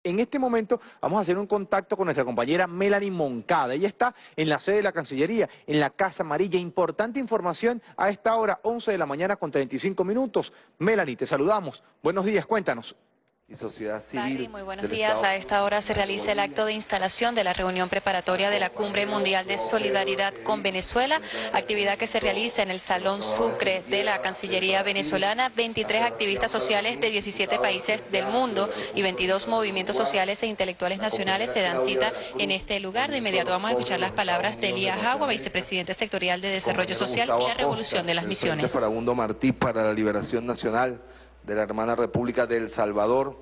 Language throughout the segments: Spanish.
En este momento vamos a hacer un contacto con nuestra compañera Melanie Moncada. Ella está en la sede de la Cancillería, en la Casa Amarilla. Importante información a esta hora, 11 de la mañana con 35 minutos. Melanie, te saludamos. Buenos días, cuéntanos. Y sociedad Barry, civil muy buenos del días. Estado A esta hora se de realiza el Bolivia. acto de instalación de la reunión preparatoria de la Cumbre Mundial de Solidaridad con Venezuela, actividad que se realiza en el Salón Sucre de la Cancillería venezolana. 23 activistas sociales de 17 países del mundo y 22 movimientos sociales e intelectuales nacionales se dan cita en este lugar. De inmediato vamos a escuchar las palabras de Elías Agua, vicepresidente sectorial de Desarrollo Social y la Revolución de las Misiones. Farabundo Martí para la Liberación Nacional de la hermana República de El Salvador,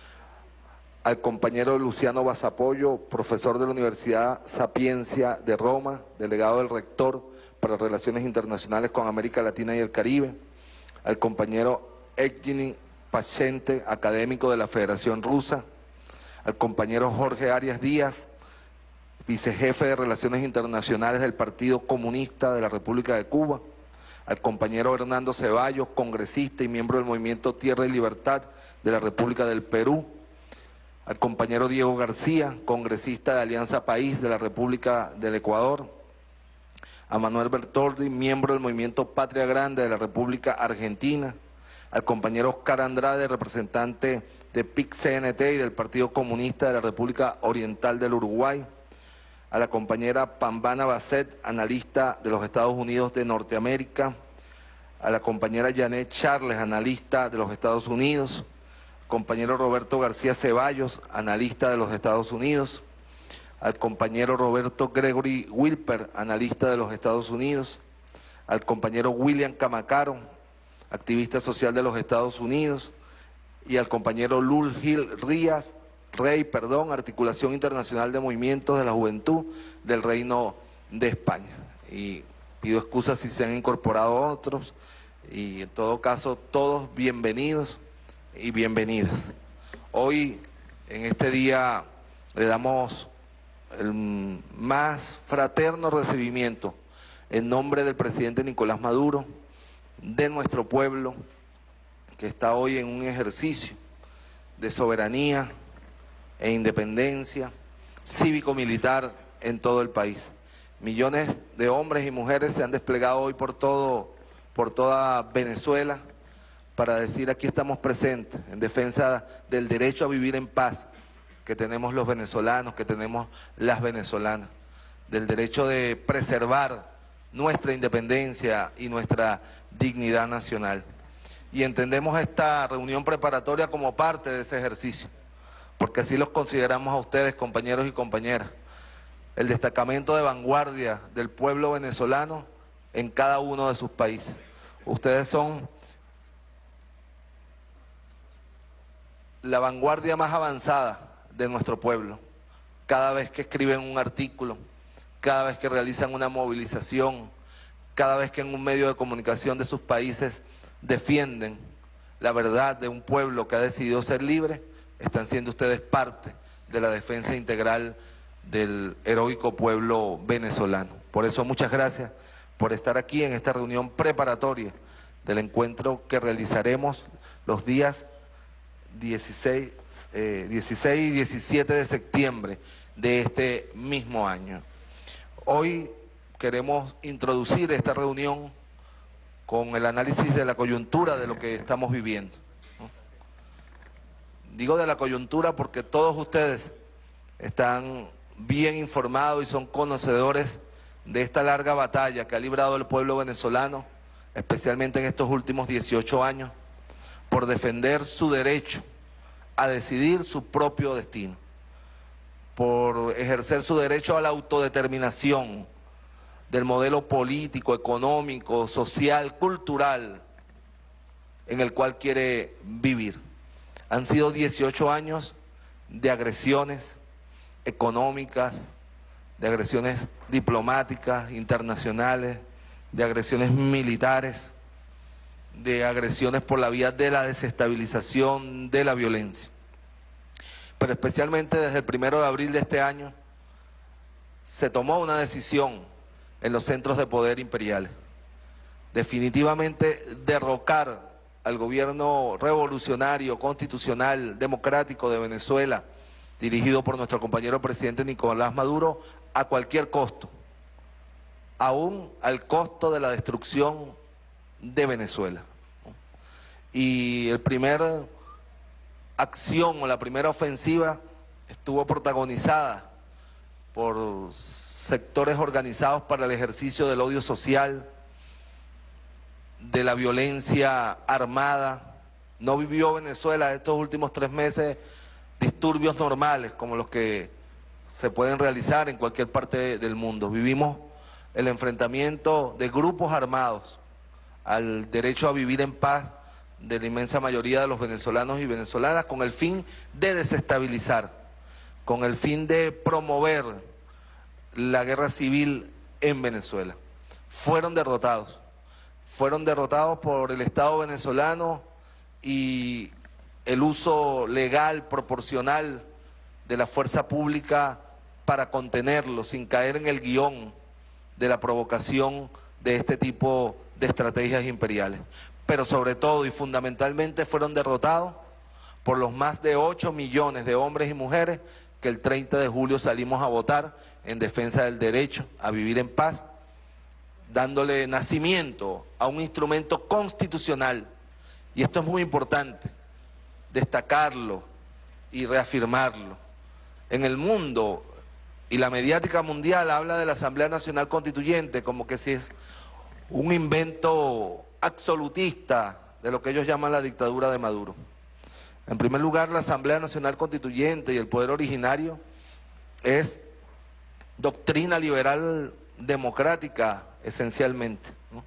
al compañero Luciano Basapoyo, profesor de la Universidad Sapiencia de Roma, delegado del rector para Relaciones Internacionales con América Latina y el Caribe, al compañero Evgeny Pachente, académico de la Federación Rusa, al compañero Jorge Arias Díaz, vicejefe de Relaciones Internacionales del Partido Comunista de la República de Cuba, al compañero Hernando Ceballos, congresista y miembro del Movimiento Tierra y Libertad de la República del Perú, al compañero Diego García, congresista de Alianza País de la República del Ecuador, a Manuel Bertoldi, miembro del Movimiento Patria Grande de la República Argentina, al compañero Oscar Andrade, representante de PIC-CNT y del Partido Comunista de la República Oriental del Uruguay, a la compañera Pambana Basset, analista de los Estados Unidos de Norteamérica, a la compañera Janet Charles, analista de los Estados Unidos, compañero Roberto García Ceballos, analista de los Estados Unidos, al compañero Roberto Gregory Wilper, analista de los Estados Unidos, al compañero William Camacaro, activista social de los Estados Unidos, y al compañero Lul Gil Rey, Articulación Internacional de Movimientos de la Juventud del Reino de España. Y pido excusas si se han incorporado otros, y en todo caso todos bienvenidos y bienvenidas. Hoy, en este día, le damos el más fraterno recibimiento en nombre del presidente Nicolás Maduro, de nuestro pueblo, que está hoy en un ejercicio de soberanía e independencia cívico-militar en todo el país. Millones de hombres y mujeres se han desplegado hoy por toda Venezuela para decir: aquí estamos presentes en defensa del derecho a vivir en paz que tenemos los venezolanos, que tenemos las venezolanas, del derecho de preservar nuestra independencia y nuestra dignidad nacional. Y entendemos esta reunión preparatoria como parte de ese ejercicio, porque así los consideramos a ustedes, compañeros y compañeras, el destacamento de vanguardia del pueblo venezolano en cada uno de sus países. Ustedes son la vanguardia más avanzada de nuestro pueblo. Cada vez que escriben un artículo, cada vez que realizan una movilización, cada vez que en un medio de comunicación de sus países defienden la verdad de un pueblo que ha decidido ser libre, están siendo ustedes parte de la defensa integral del heroico pueblo venezolano. Por eso muchas gracias por estar aquí en esta reunión preparatoria del encuentro que realizaremos los días 16 y 17 de septiembre de este mismo año. Hoy queremos introducir esta reunión con el análisis de la coyuntura de lo que estamos viviendo, ¿no? Digo de la coyuntura porque todos ustedes están bien informados y son conocedores de esta larga batalla que ha librado el pueblo venezolano, especialmente en estos últimos 18 años, por defender su derecho a decidir su propio destino, por ejercer su derecho a la autodeterminación del modelo político, económico, social, cultural en el cual quiere vivir. Han sido 18 años de agresiones económicas, de agresiones diplomáticas, internacionales, de agresiones militares, de agresiones por la vía de la desestabilización, de la violencia. Pero especialmente desde el 1 de abril de este año se tomó una decisión en los centros de poder imperiales. Definitivamente derrocar al gobierno revolucionario, constitucional, democrático de Venezuela dirigido por nuestro compañero presidente Nicolás Maduro, a cualquier costo, aún al costo de la destrucción de Venezuela. Y el primer acción o la primera ofensiva estuvo protagonizada por sectores organizados para el ejercicio del odio social, de la violencia armada. No vivió Venezuela estos últimos 3 meses disturbios normales como los que se pueden realizar en cualquier parte del mundo. Vivimos el enfrentamiento de grupos armados al derecho a vivir en paz de la inmensa mayoría de los venezolanos y venezolanas, con el fin de desestabilizar, con el fin de promover la guerra civil en Venezuela. Fueron derrotados por el Estado venezolano y el uso legal, proporcional de la fuerza pública para contenerlo, sin caer en el guión de la provocación de este tipo de estrategias imperiales. Pero sobre todo y fundamentalmente fueron derrotados por los más de 8 millones de hombres y mujeres que el 30 de julio salimos a votar en defensa del derecho a vivir en paz, dándole nacimiento a un instrumento constitucional. Y esto es muy importante, destacarlo y reafirmarlo. En el mundo y la mediática mundial habla de la Asamblea Nacional Constituyente como que si es un invento absolutista de lo que ellos llaman la dictadura de Maduro. En primer lugar, la Asamblea Nacional Constituyente y el poder originario es doctrina liberal democrática esencialmente, ¿no?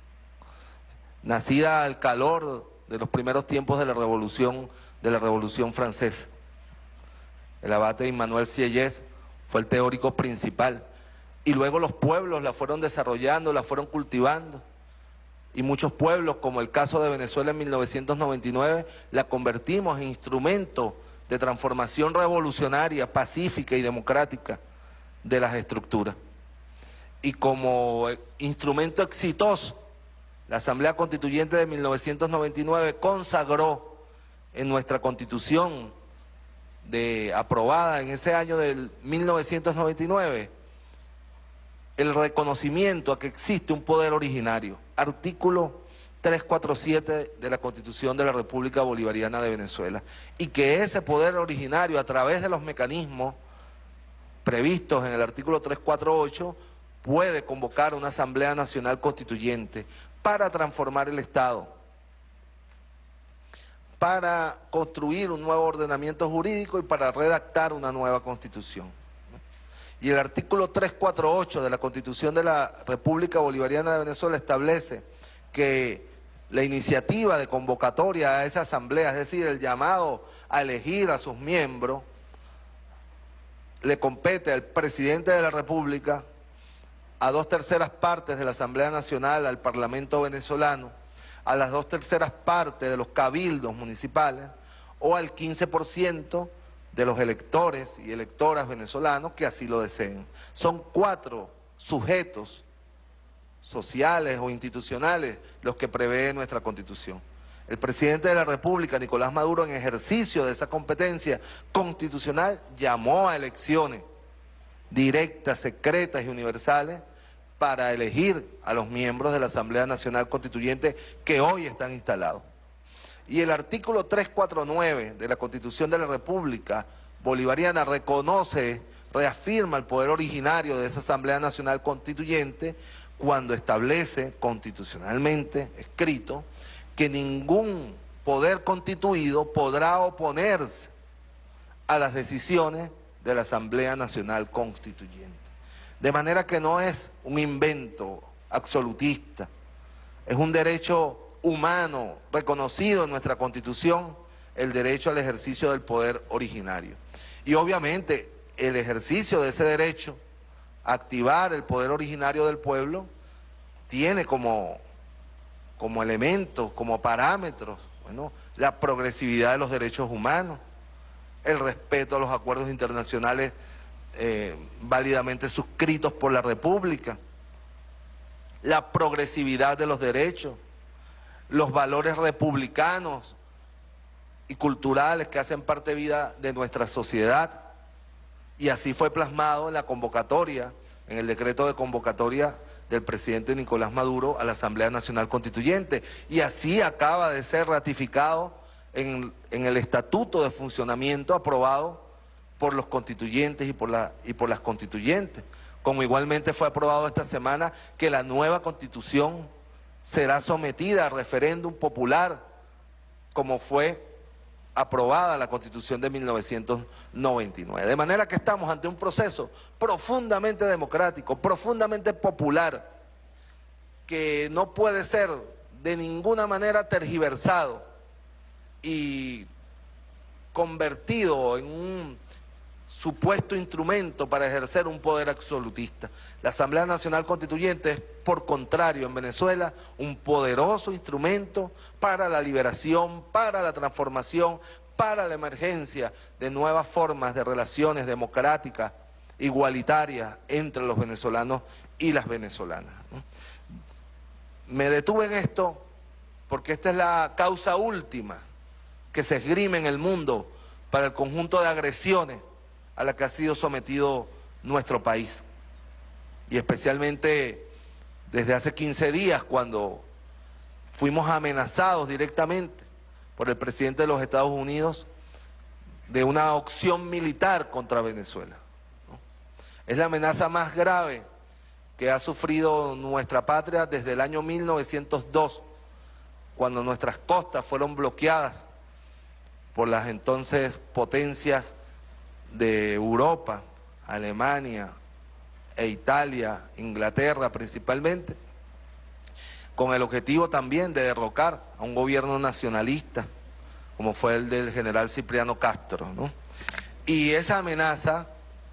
Nacida al calor de los primeros tiempos de la Revolución Francesa. El abate Immanuel Sieyès fue el teórico principal, y luego los pueblos la fueron desarrollando, la fueron cultivando, y muchos pueblos, como el caso de Venezuela en 1999, la convertimos en instrumento de transformación revolucionaria, pacífica y democrática de las estructuras. Y como instrumento exitoso, la Asamblea Constituyente de 1999 consagró en nuestra Constitución aprobada en ese año del 1999 el reconocimiento a que existe un poder originario, artículo 347 de la Constitución de la República Bolivariana de Venezuela, y que ese poder originario, a través de los mecanismos previstos en el artículo 348, puede convocar una Asamblea Nacional Constituyente para transformar el Estado, para construir un nuevo ordenamiento jurídico y para redactar una nueva Constitución. Y el artículo 348 de la Constitución de la República Bolivariana de Venezuela establece que la iniciativa de convocatoria a esa asamblea, es decir, el llamado a elegir a sus miembros, le compete al presidente de la República, a 2/3 partes de la Asamblea Nacional, al Parlamento venezolano, a las 2/3 partes de los cabildos municipales o al 15% de los electores y electoras venezolanos que así lo deseen. Son 4 sujetos sociales o institucionales los que prevé nuestra Constitución. El presidente de la República, Nicolás Maduro, en ejercicio de esa competencia constitucional, llamó a elecciones directas, secretas y universales para elegir a los miembros de la Asamblea Nacional Constituyente que hoy están instalados. Y el artículo 349 de la Constitución de la República Bolivariana reconoce, reafirma el poder originario de esa Asamblea Nacional Constituyente cuando establece constitucionalmente escrito que ningún poder constituido podrá oponerse a las decisiones de la Asamblea Nacional Constituyente. De manera que no es un invento absolutista, es un derecho humano reconocido en nuestra Constitución, el derecho al ejercicio del poder originario. Y obviamente el ejercicio de ese derecho a activar el poder originario del pueblo tiene como elementos, como parámetros, bueno, la progresividad de los derechos humanos, el respeto a los acuerdos internacionales válidamente suscritos por la República, la progresividad de los derechos, los valores republicanos y culturales que hacen parte vida de nuestra sociedad, Y así fue plasmado en la convocatoria, en el decreto de convocatoria del presidente Nicolás Maduro a la Asamblea Nacional Constituyente. Y así acaba de ser ratificado en el Estatuto de Funcionamiento aprobado por los constituyentes y por las constituyentes. Como igualmente fue aprobado esta semana que la nueva Constitución será sometida a referéndum popular, como fue aprobada la Constitución de 1999. De manera que estamos ante un proceso profundamente democrático, profundamente popular, que no puede ser de ninguna manera tergiversado y convertido en un supuesto instrumento para ejercer un poder absolutista. La Asamblea Nacional Constituyente es, por contrario, en Venezuela, un poderoso instrumento para la liberación, para la transformación, para la emergencia de nuevas formas de relaciones democráticas, igualitarias entre los venezolanos y las venezolanas, ¿no? Me detuve en esto porque esta es la causa última que se esgrime en el mundo para el conjunto de agresiones a la que ha sido sometido nuestro país. Y especialmente desde hace 15 días, cuando fuimos amenazados directamente por el presidente de los Estados Unidos de una opción militar contra Venezuela, ¿no? Es la amenaza más grave que ha sufrido nuestra patria desde el año 1902, cuando nuestras costas fueron bloqueadas por las entonces potencias de Europa, Alemania e Italia, Inglaterra principalmente, con el objetivo también de derrocar a un gobierno nacionalista, como fue el del general Cipriano Castro, ¿no? Y esa amenaza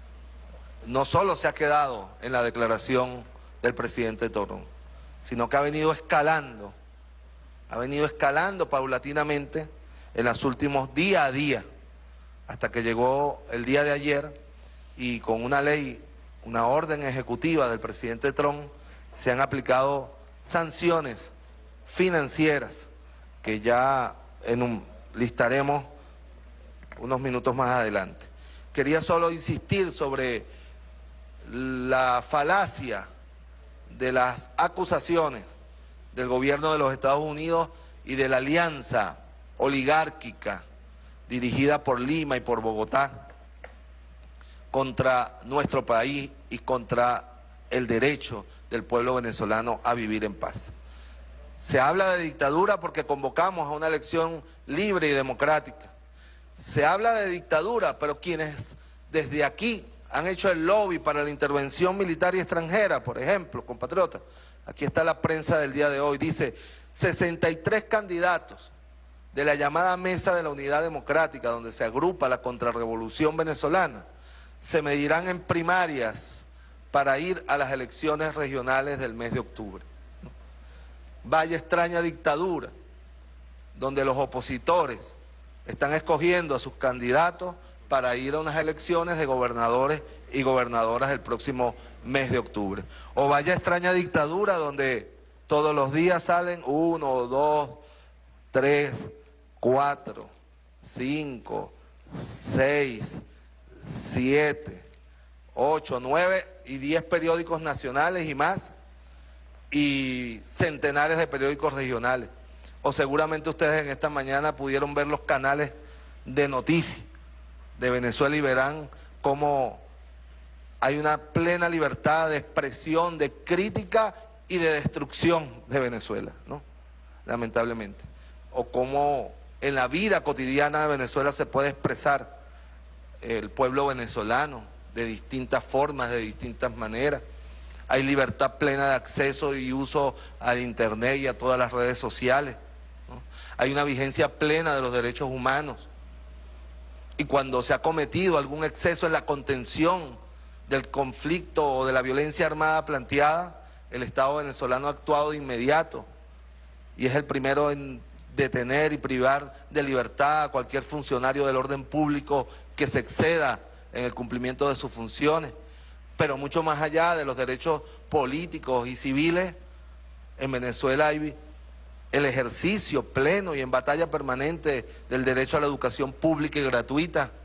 no solo se ha quedado en la declaración del presidente Torón, sino que ha venido escalando paulatinamente en los últimos día a día, hasta que llegó el día de ayer y con una ley, una orden ejecutiva del presidente Trump, se han aplicado sanciones financieras que ya listaremos unos minutos más adelante. Quería solo insistir sobre la falacia de las acusaciones del gobierno de los Estados Unidos y de la alianza oligárquica dirigida por Lima y por Bogotá contra nuestro país y contra el derecho del pueblo venezolano a vivir en paz. Se habla de dictadura porque convocamos a una elección libre y democrática. Se habla de dictadura, pero quienes desde aquí han hecho el lobby para la intervención militar y extranjera, por ejemplo, compatriotas, aquí está la prensa del día de hoy, dice 63 candidatos de la llamada Mesa de la Unidad Democrática, donde se agrupa la contrarrevolución venezolana, se medirán en primarias para ir a las elecciones regionales del mes de octubre. Vaya extraña dictadura, donde los opositores están escogiendo a sus candidatos para ir a unas elecciones de gobernadores y gobernadoras el próximo mes de octubre. O vaya extraña dictadura donde todos los días salen 1, 2, 3, 4, 5, 6, 7, 8, 9 y 10 periódicos nacionales y más, y centenares de periódicos regionales. O seguramente ustedes en esta mañana pudieron ver los canales de noticias de Venezuela y verán cómo hay una plena libertad de expresión, de crítica y de destrucción de Venezuela, ¿no? Lamentablemente. O cómo en la vida cotidiana de Venezuela se puede expresar el pueblo venezolano de distintas formas, de distintas maneras. Hay libertad plena de acceso y uso al internet y a todas las redes sociales, ¿no? Hay una vigencia plena de los derechos humanos. Y cuando se ha cometido algún exceso en la contención del conflicto o de la violencia armada planteada, el Estado venezolano ha actuado de inmediato y es el primero en detener y privar de libertad a cualquier funcionario del orden público que se exceda en el cumplimiento de sus funciones. Pero mucho más allá de los derechos políticos y civiles, en Venezuela hay el ejercicio pleno y en batalla permanente del derecho a la educación pública y gratuita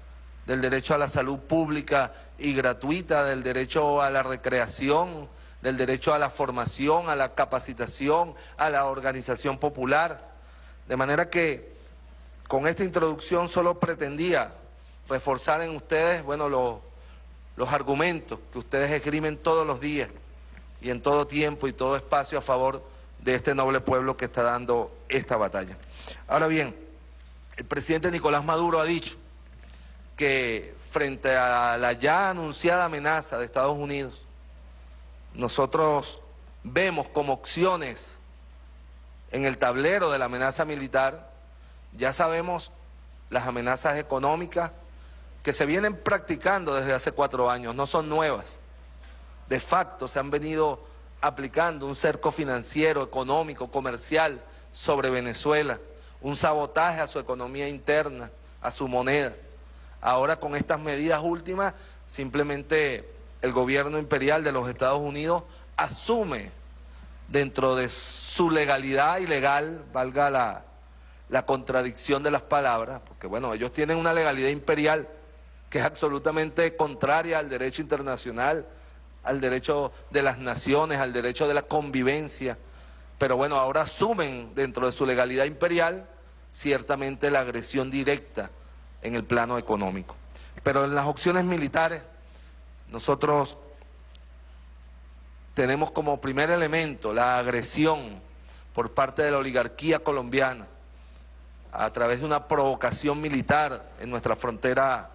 del derecho a la salud pública y gratuita, del derecho a la recreación, del derecho a la formación, a la capacitación, a la organización popular. De manera que con esta introducción solo pretendía reforzar en ustedes, bueno, los argumentos que ustedes esgrimen todos los días y en todo tiempo y todo espacio a favor de este noble pueblo que está dando esta batalla. Ahora bien, el presidente Nicolás Maduro ha dicho que frente a la ya anunciada amenaza de Estados Unidos, nosotros vemos como opciones en el tablero de la amenaza militar, ya sabemos las amenazas económicas que se vienen practicando desde hace 4 años, no son nuevas. De facto se han venido aplicando un cerco financiero, económico, comercial sobre Venezuela, un sabotaje a su economía interna, a su moneda. Ahora con estas medidas últimas, simplemente el gobierno imperial de los Estados Unidos asume dentro de su legalidad ilegal, valga la contradicción de las palabras, porque bueno, ellos tienen una legalidad imperial que es absolutamente contraria al derecho internacional, al derecho de las naciones, al derecho de la convivencia, pero bueno, ahora asumen dentro de su legalidad imperial ciertamente la agresión directa en el plano económico. Pero en las opciones militares, nosotros tenemos como primer elemento la agresión por parte de la oligarquía colombiana a través de una provocación militar en nuestra frontera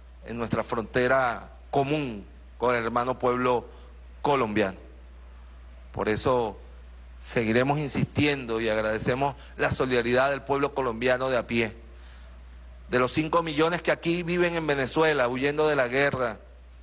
común con el hermano pueblo colombiano. Por eso seguiremos insistiendo y agradecemos la solidaridad del pueblo colombiano de a pie, de los 5 millones que aquí viven en Venezuela, huyendo de la guerra,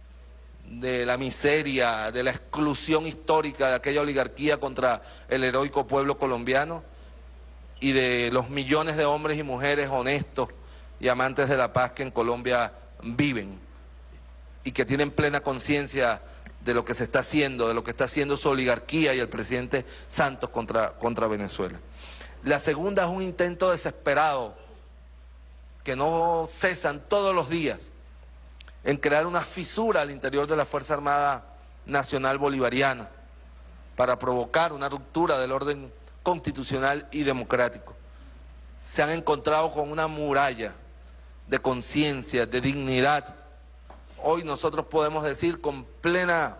de la miseria, de la exclusión histórica de aquella oligarquía contra el heroico pueblo colombiano, y de los millones de hombres y mujeres honestos y amantes de la paz que en Colombia viven y que tienen plena conciencia de lo que se está haciendo, de lo que está haciendo su oligarquía y el presidente Santos contra Venezuela. La segunda es un intento desesperado que no cesan todos los días en crear una fisura al interior de la Fuerza Armada Nacional Bolivariana para provocar una ruptura del orden constitucional y democrático. Se han encontrado con una muralla de conciencia, de dignidad. Hoy nosotros podemos decir con plena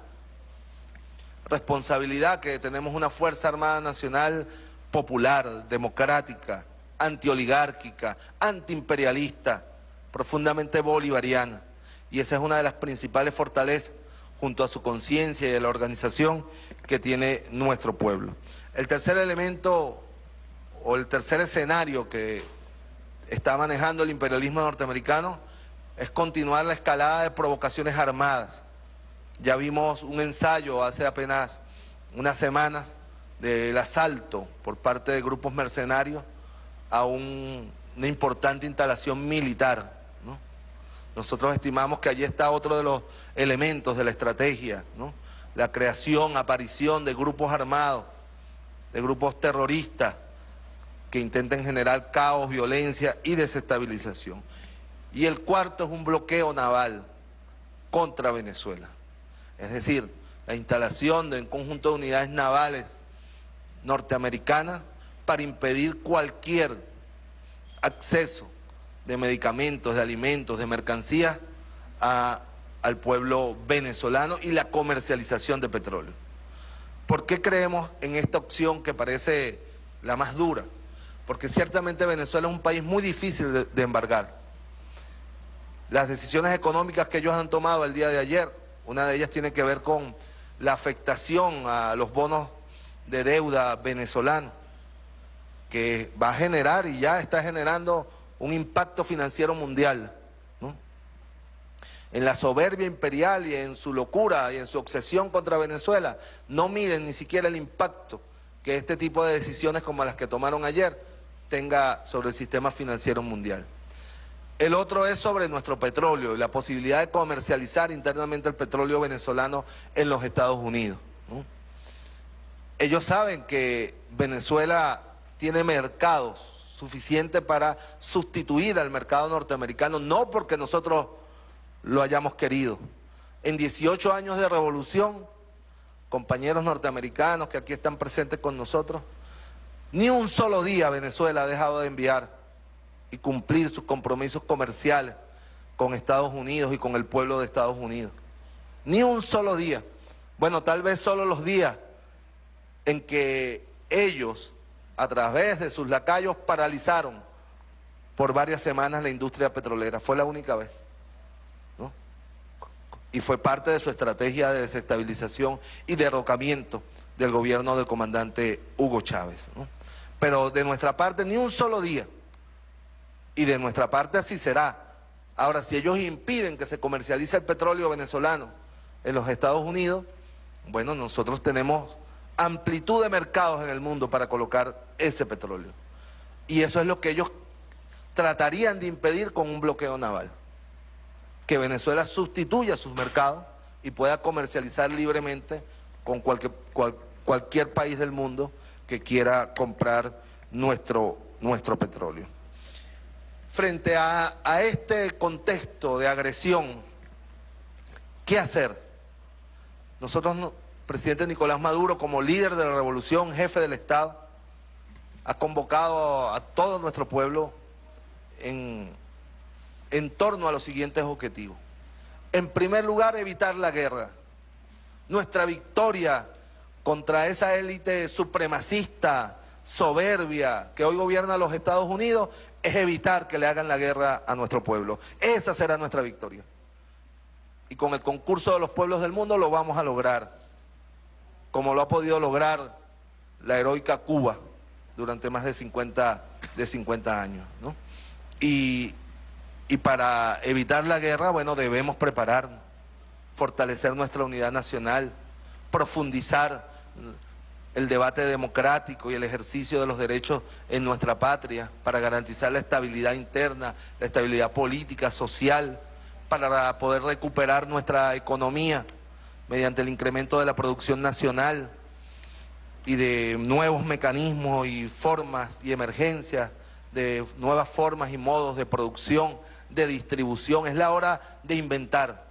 responsabilidad que tenemos una Fuerza Armada Nacional popular, democrática, antioligárquica, antiimperialista, profundamente bolivariana. Y esa es una de las principales fortalezas, junto a su conciencia y a la organización que tiene nuestro pueblo. El tercer elemento o el tercer escenario que está manejando el imperialismo norteamericano es continuar la escalada de provocaciones armadas. Ya vimos un ensayo hace apenas unas semanas del asalto por parte de grupos mercenarios a una importante instalación militar, ¿no? Nosotros estimamos que allí está otro de los elementos de la estrategia, ¿no? La creación, aparición de grupos armados, de grupos terroristas que intenten generar caos, violencia y desestabilización. Y el cuarto es un bloqueo naval contra Venezuela. Es decir, la instalación de un conjunto de unidades navales norteamericanas para impedir cualquier acceso de medicamentos, de alimentos, de mercancías al pueblo venezolano y la comercialización de petróleo. ¿Por qué creemos en esta opción que parece la más dura? Porque ciertamente Venezuela es un país muy difícil de embargar. Las decisiones económicas que ellos han tomado el día de ayer, una de ellas tiene que ver con la afectación a los bonos de deuda venezolanos, que va a generar y ya está generando un impacto financiero mundial, ¿no? En la soberbia imperial y en su locura y en su obsesión contra Venezuela, no miden ni siquiera el impacto que este tipo de decisiones como las que tomaron ayer tenga sobre el sistema financiero mundial. El otro es sobre nuestro petróleo y la posibilidad de comercializar internamente el petróleo venezolano en los Estados Unidos, ¿no? Ellos saben que Venezuela tiene mercados suficientes para sustituir al mercado norteamericano, no porque nosotros lo hayamos querido. En 18 años de revolución, compañeros norteamericanos que aquí están presentes con nosotros, ni un solo día Venezuela ha dejado de enviar y cumplir sus compromisos comerciales con Estados Unidos y con el pueblo de Estados Unidos. Ni un solo día. Bueno, tal vez solo los días en que ellos, a través de sus lacayos, paralizaron por varias semanas la industria petrolera. Fue la única vez, ¿no? Y fue parte de su estrategia de desestabilización y derrocamiento del gobierno del comandante Hugo Chávez, ¿no? Pero de nuestra parte ni un solo día. Y de nuestra parte así será. Ahora, si ellos impiden que se comercialice el petróleo venezolano en los Estados Unidos, bueno, nosotros tenemos amplitud de mercados en el mundo para colocar ese petróleo. Y eso es lo que ellos tratarían de impedir con un bloqueo naval. Que Venezuela sustituya sus mercados y pueda comercializar libremente con cualquier país del mundo que quiera comprar nuestro petróleo. Frente a este contexto de agresión, ¿qué hacer? Nosotros, presidente Nicolás Maduro, como líder de la revolución, jefe del Estado, ha convocado a todo nuestro pueblo en torno a los siguientes objetivos. En primer lugar, evitar la guerra. Nuestra victoria contra esa élite supremacista, soberbia, que hoy gobierna los Estados Unidos, es evitar que le hagan la guerra a nuestro pueblo. Esa será nuestra victoria. Y con el concurso de los pueblos del mundo lo vamos a lograr, como lo ha podido lograr la heroica Cuba durante más de 50 años, ¿no? Y para evitar la guerra, bueno, debemos prepararnos, fortalecer nuestra unidad nacional, profundizar el debate democrático y el ejercicio de los derechos en nuestra patria para garantizar la estabilidad interna, la estabilidad política, social, para poder recuperar nuestra economía mediante el incremento de la producción nacional y de nuevos mecanismos y formas y emergencias, de nuevas formas y modos de producción, de distribución. Es la hora de inventar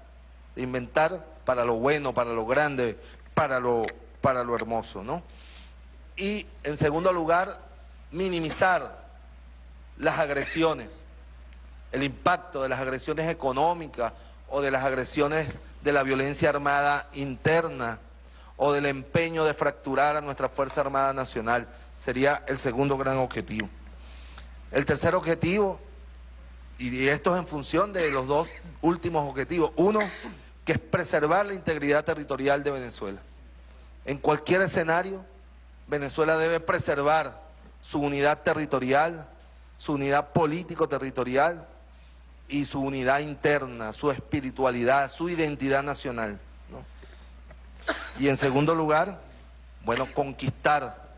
para lo bueno, para lo grande, para lo hermoso, ¿no? Y en segundo lugar, minimizar las agresiones, el impacto de las agresiones económicas o de las agresiones de la violencia armada interna o del empeño de fracturar a nuestra Fuerza Armada Nacional. Sería el segundo gran objetivo. El tercer objetivo, y esto es en función de los dos últimos objetivos. Uno, que es preservar la integridad territorial de Venezuela. En cualquier escenario, Venezuela debe preservar su unidad territorial, su unidad político-territorial y su unidad interna, su espiritualidad, su identidad nacional, ¿no? Y en segundo lugar, bueno, conquistar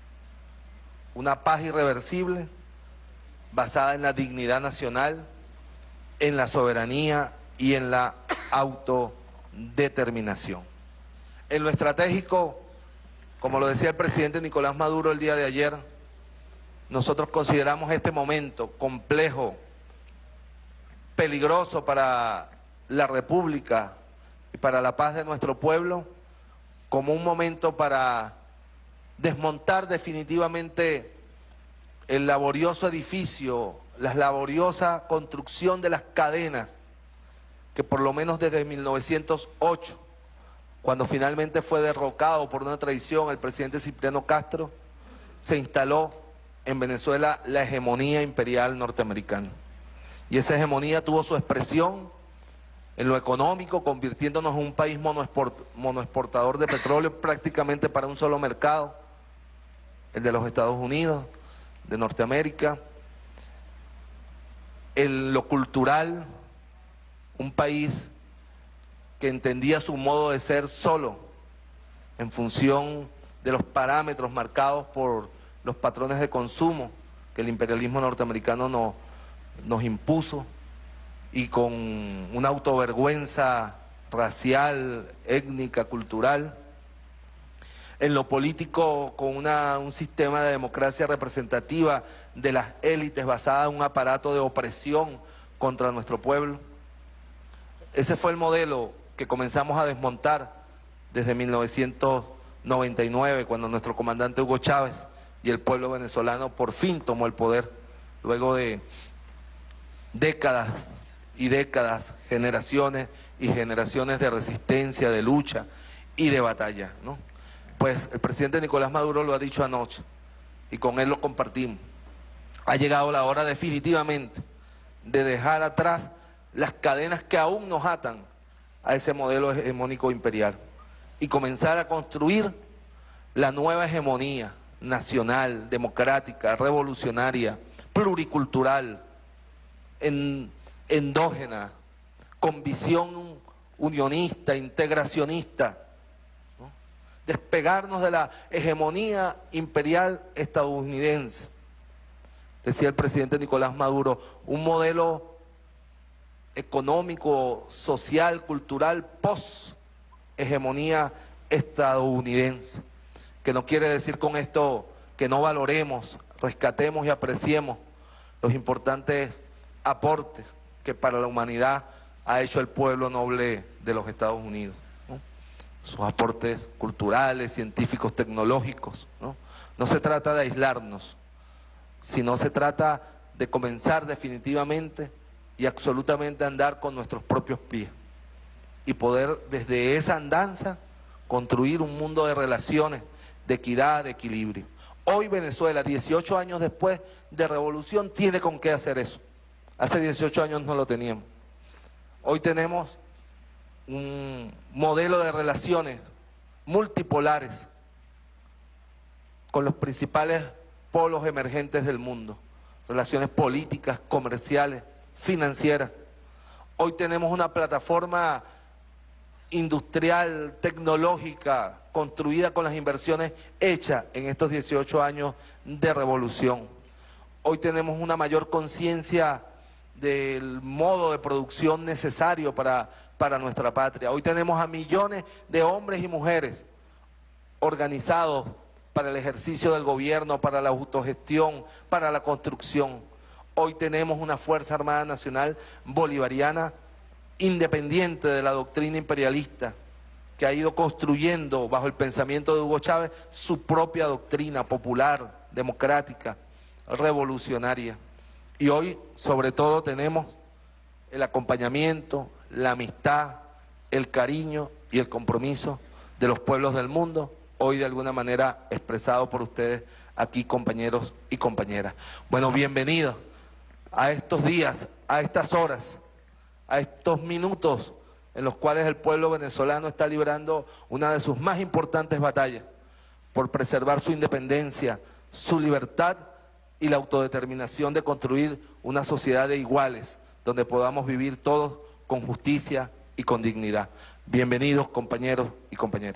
una paz irreversible basada en la dignidad nacional, en la soberanía y en la autodeterminación. En lo estratégico, como lo decía el presidente Nicolás Maduro el día de ayer, nosotros consideramos este momento complejo, peligroso para la República y para la paz de nuestro pueblo, como un momento para desmontar definitivamente el laborioso edificio, la laboriosa construcción de las cadenas que por lo menos desde 1908, cuando finalmente fue derrocado por una traición el presidente Cipriano Castro, se instaló en Venezuela la hegemonía imperial norteamericana. Y esa hegemonía tuvo su expresión en lo económico, convirtiéndonos en un país monoexportador de petróleo prácticamente para un solo mercado, el de los Estados Unidos, de Norteamérica. En lo cultural, un país que entendía su modo de ser solo en función de los parámetros marcados por los patrones de consumo que el imperialismo norteamericano nos impuso, y con una autovergüenza racial, étnica, cultural. En lo político, con un sistema de democracia representativa de las élites basada en un aparato de opresión contra nuestro pueblo. Ese fue el modelo que comenzamos a desmontar desde 1999, cuando nuestro comandante Hugo Chávez y el pueblo venezolano por fin tomó el poder, luego de décadas y décadas, generaciones y generaciones de resistencia, de lucha y de batalla, ¿no? Pues el presidente Nicolás Maduro lo ha dicho anoche y con él lo compartimos. Ha llegado la hora definitivamente de dejar atrás las cadenas que aún nos atan a ese modelo hegemónico imperial y comenzar a construir la nueva hegemonía nacional, democrática, revolucionaria, pluricultural, endógena, con visión unionista, integracionista, ¿no? Despegarnos de la hegemonía imperial estadounidense. Decía el presidente Nicolás Maduro, un modelo económico, social, cultural, post-hegemonía estadounidense, que no quiere decir con esto que no valoremos, rescatemos y apreciemos los importantes aportes que para la humanidad ha hecho el pueblo noble de los Estados Unidos, ¿no? Sus aportes culturales, científicos, tecnológicos, ¿no? No se trata de aislarnos, sino se trata de comenzar definitivamente y absolutamente a andar con nuestros propios pies y poder desde esa andanza construir un mundo de relaciones, de equidad, de equilibrio. Hoy Venezuela, 18 años después de revolución, tiene con qué hacer eso. Hace 18 años no lo teníamos. Hoy tenemos un modelo de relaciones multipolares con los principales polos emergentes del mundo, relaciones políticas, comerciales, financieras. Hoy tenemos una plataforma industrial, tecnológica, construida con las inversiones hechas en estos 18 años de revolución. Hoy tenemos una mayor conciencia del modo de producción necesario para nuestra patria. Hoy tenemos a millones de hombres y mujeres organizados para el ejercicio del gobierno, para la autogestión, para la construcción. Hoy tenemos una Fuerza Armada Nacional Bolivariana independiente de la doctrina imperialista, que ha ido construyendo bajo el pensamiento de Hugo Chávez su propia doctrina popular, democrática, revolucionaria. Y hoy, sobre todo, tenemos el acompañamiento, la amistad, el cariño y el compromiso de los pueblos del mundo, hoy de alguna manera expresado por ustedes aquí, compañeros y compañeras. Bueno, bienvenidos a estos días, a estas horas, a estos minutos en los cuales el pueblo venezolano está librando una de sus más importantes batallas por preservar su independencia, su libertad y la autodeterminación de construir una sociedad de iguales, donde podamos vivir todos con justicia y con dignidad. Bienvenidos, compañeros y compañeras.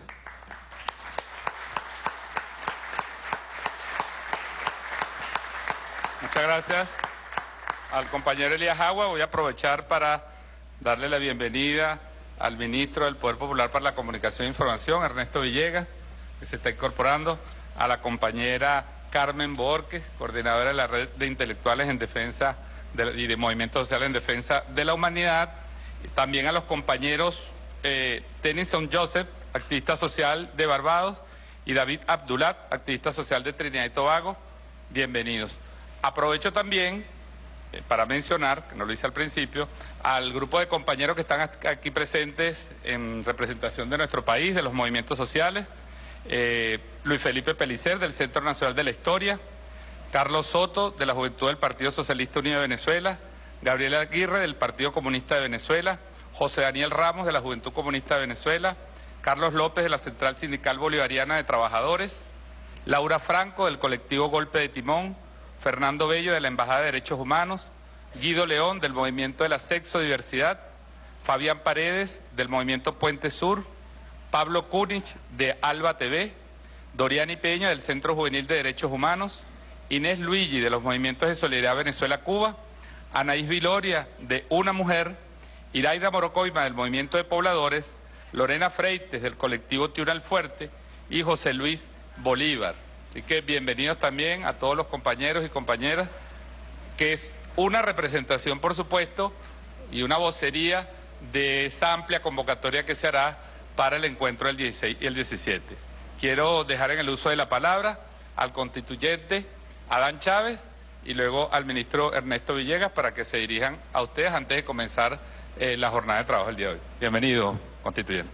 Muchas gracias al compañero Elías Agua. Voy a aprovechar para darle la bienvenida al ministro del Poder Popular para la Comunicación e Información, Ernesto Villegas, que se está incorporando, a la compañera Carmen Borges, coordinadora de la Red de Intelectuales en Defensa y de Movimientos Sociales en Defensa de la Humanidad, y también a los compañeros Tennyson Joseph, activista social de Barbados, y David Abdulat, activista social de Trinidad y Tobago. Bienvenidos. Aprovecho también para mencionar, que no lo hice al principio, al grupo de compañeros que están aquí presentes en representación de nuestro país, de los movimientos sociales. Luis Felipe Pelicer, del Centro Nacional de la Historia, Carlos Soto, de la Juventud del Partido Socialista Unido de Venezuela, Gabriel Aguirre, del Partido Comunista de Venezuela, José Daniel Ramos, de la Juventud Comunista de Venezuela, Carlos López, de la Central Sindical Bolivariana de Trabajadores, Laura Franco, del colectivo Golpe de Timón, Fernando Bello, de la Embajada de Derechos Humanos, Guido León, del Movimiento de la Sexodiversidad, Fabián Paredes, del Movimiento Puente Sur, Pablo Kunich, de Alba TV, Doriani Peña, del Centro Juvenil de Derechos Humanos, Inés Luigi, de los Movimientos de Solidaridad Venezuela-Cuba, Anaís Viloria, de Una Mujer, Iraida Morocoima, del Movimiento de Pobladores, Lorena Freites, del colectivo Tiunal Fuerte, y José Luis Bolívar. Así que bienvenidos también a todos los compañeros y compañeras, que es una representación, por supuesto, y una vocería de esta amplia convocatoria que se hará para el encuentro del 16 y el 17. Quiero dejar en el uso de la palabra al constituyente Adán Chávez y luego al ministro Ernesto Villegas para que se dirijan a ustedes antes de comenzar la jornada de trabajo del día de hoy. Bienvenido, constituyente.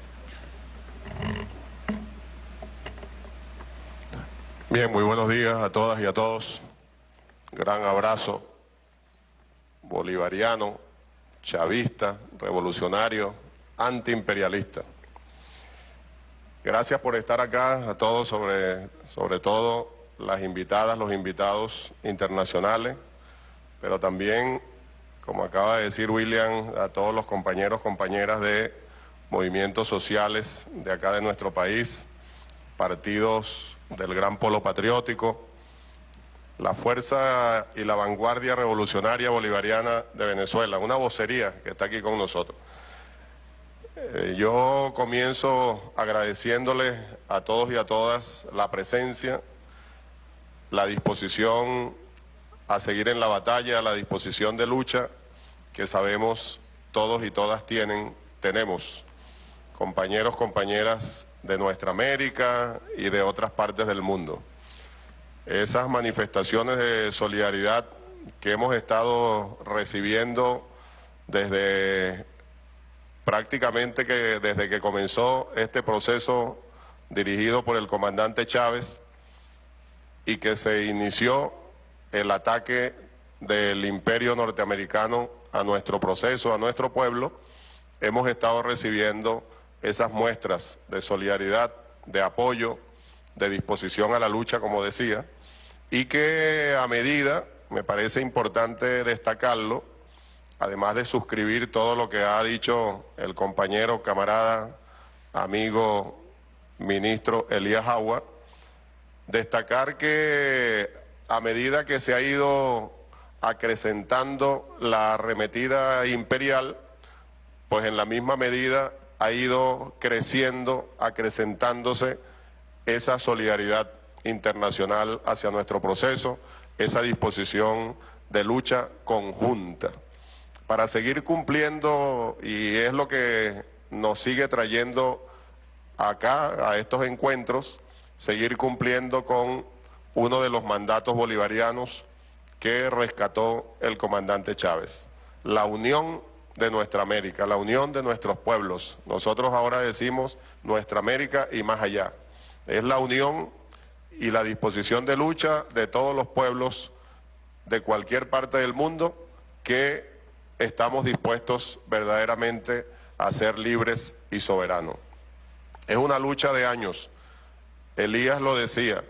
Bien, muy buenos días a todas y a todos. Gran abrazo bolivariano, chavista, revolucionario, antiimperialista. Gracias por estar acá a todos, sobre todo las invitadas, los invitados internacionales, pero también, como acaba de decir William, a todos los compañeros, compañeras de movimientos sociales de acá de nuestro país, partidos del Gran Polo Patriótico, la Fuerza y la Vanguardia Revolucionaria Bolivariana de Venezuela, una vocería que está aquí con nosotros. Yo comienzo agradeciéndoles a todos y a todas la presencia, la disposición a seguir en la batalla, la disposición de lucha que sabemos todos y todas tenemos, compañeros, compañeras de nuestra América y de otras partes del mundo. Esas manifestaciones de solidaridad que hemos estado recibiendo desde prácticamente desde que comenzó este proceso dirigido por el comandante Chávez y que se inició el ataque del imperio norteamericano a nuestro proceso, a nuestro pueblo, hemos estado recibiendo esas muestras de solidaridad, de apoyo, de disposición a la lucha, como decía, y que a medida, me parece importante destacarlo, además de suscribir todo lo que ha dicho el compañero, camarada, amigo, ministro Elías Agua, destacar que a medida que se ha ido acrecentando la arremetida imperial, pues en la misma medida ha ido creciendo, acrecentándose esa solidaridad internacional hacia nuestro proceso, esa disposición de lucha conjunta, para seguir cumpliendo, y es lo que nos sigue trayendo acá, a estos encuentros, seguir cumpliendo con uno de los mandatos bolivarianos que rescató el comandante Chávez, la unión de nuestra América, la unión de nuestros pueblos. Nosotros ahora decimos nuestra América y más allá. Es la unión y la disposición de lucha de todos los pueblos de cualquier parte del mundo que estamos dispuestos verdaderamente a ser libres y soberanos. Es una lucha de años. Elías lo decía,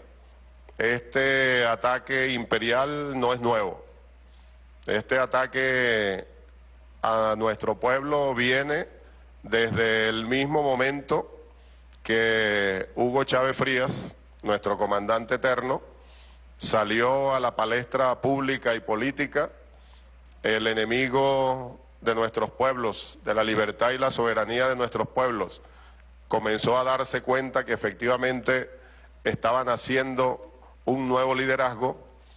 este ataque imperial no es nuevo. Este ataque a nuestro pueblo viene desde el mismo momento que Hugo Chávez Frías, nuestro comandante eterno, salió a la palestra pública y política. El enemigo de nuestros pueblos, de la libertad y la soberanía de nuestros pueblos, comenzó a darse cuenta que efectivamente estaban haciendo un nuevo liderazgo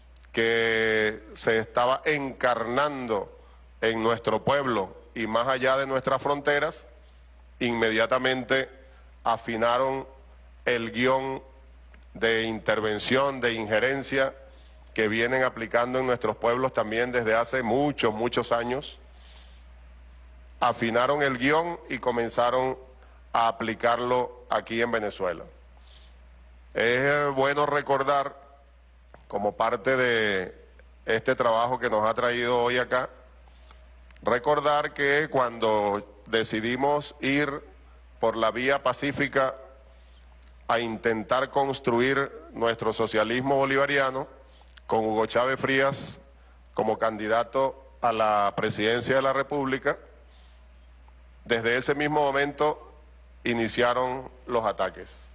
que se estaba encarnando en nuestro pueblo y más allá de nuestras fronteras. Inmediatamente afinaron el guión de intervención, de injerencia que vienen aplicando en nuestros pueblos también desde hace muchos años. Afinaron el guión y comenzaron a aplicarlo aquí en Venezuela. Es bueno recordar, como parte de este trabajo que nos ha traído hoy acá, recordar que cuando decidimos ir por la vía pacífica a intentar construir nuestro socialismo bolivariano, con Hugo Chávez Frías como candidato a la presidencia de la República, desde ese mismo momento iniciaron los ataques.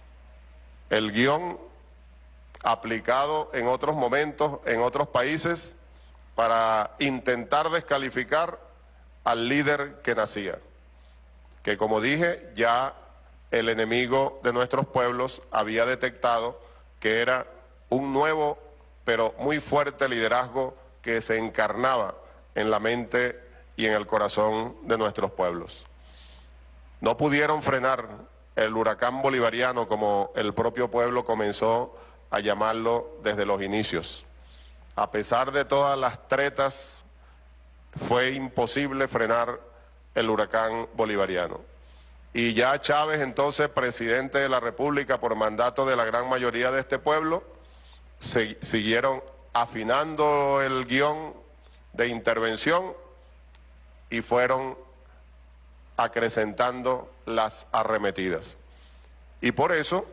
El guión aplicado en otros momentos, en otros países, para intentar descalificar al líder que nacía, que como dije, ya el enemigo de nuestros pueblos había detectado que era un nuevo pero muy fuerte liderazgo que se encarnaba en la mente y en el corazón de nuestros pueblos. No pudieron frenar el huracán bolivariano, como el propio pueblo comenzó a llamarlo desde los inicios. A pesar de todas las tretas, fue imposible frenar el huracán bolivariano. Y ya Chávez, entonces presidente de la República por mandato de la gran mayoría de este pueblo, siguieron afinando el guión de intervención y fueron acrecentando las arremetidas. Y por eso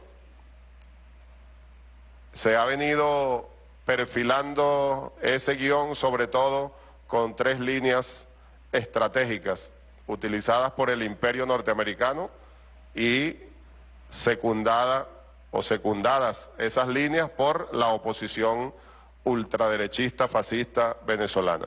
se ha venido perfilando ese guión, sobre todo con 3 líneas estratégicas utilizadas por el imperio norteamericano y secundadas esas líneas por la oposición ultraderechista, fascista venezolana.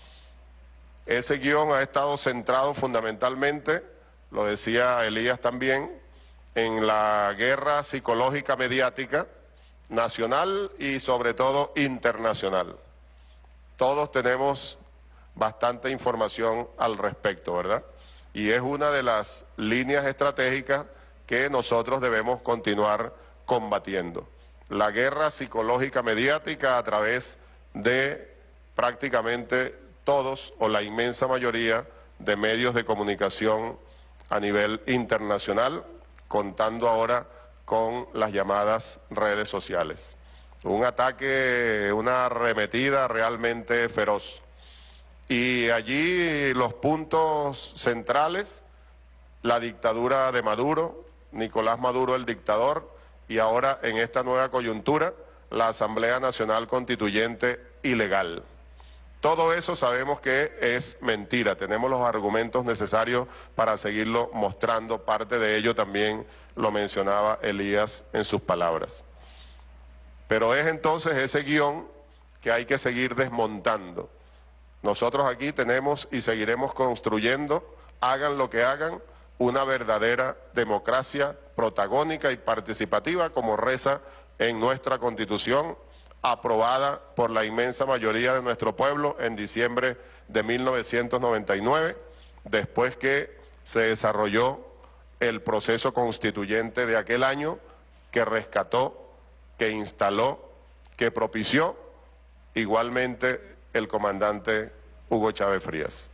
Ese guión ha estado centrado fundamentalmente, lo decía Elías también, en la guerra psicológica mediática nacional y sobre todo internacional. Todos tenemos bastante información al respecto, ¿verdad? Y es una de las líneas estratégicas que nosotros debemos continuar combatiendo. La guerra psicológica mediática a través de prácticamente todos o la inmensa mayoría de medios de comunicación a nivel internacional, contando ahora con las llamadas redes sociales. Un ataque, una arremetida realmente feroz. Y allí los puntos centrales, la dictadura de Maduro, Nicolás Maduro el dictador, y ahora en esta nueva coyuntura, la Asamblea Nacional Constituyente ilegal. Todo eso sabemos que es mentira, tenemos los argumentos necesarios para seguirlo mostrando, parte de ello también lo mencionaba Elías en sus palabras. Pero es entonces ese guión que hay que seguir desmontando. Nosotros aquí tenemos y seguiremos construyendo, hagan lo que hagan, una verdadera democracia protagónica y participativa, como reza en nuestra Constitución, aprobada por la inmensa mayoría de nuestro pueblo en diciembre de 1999, después que se desarrolló el proceso constituyente de aquel año, que rescató, que instaló, que propició igualmente el comandante Hugo Chávez Frías.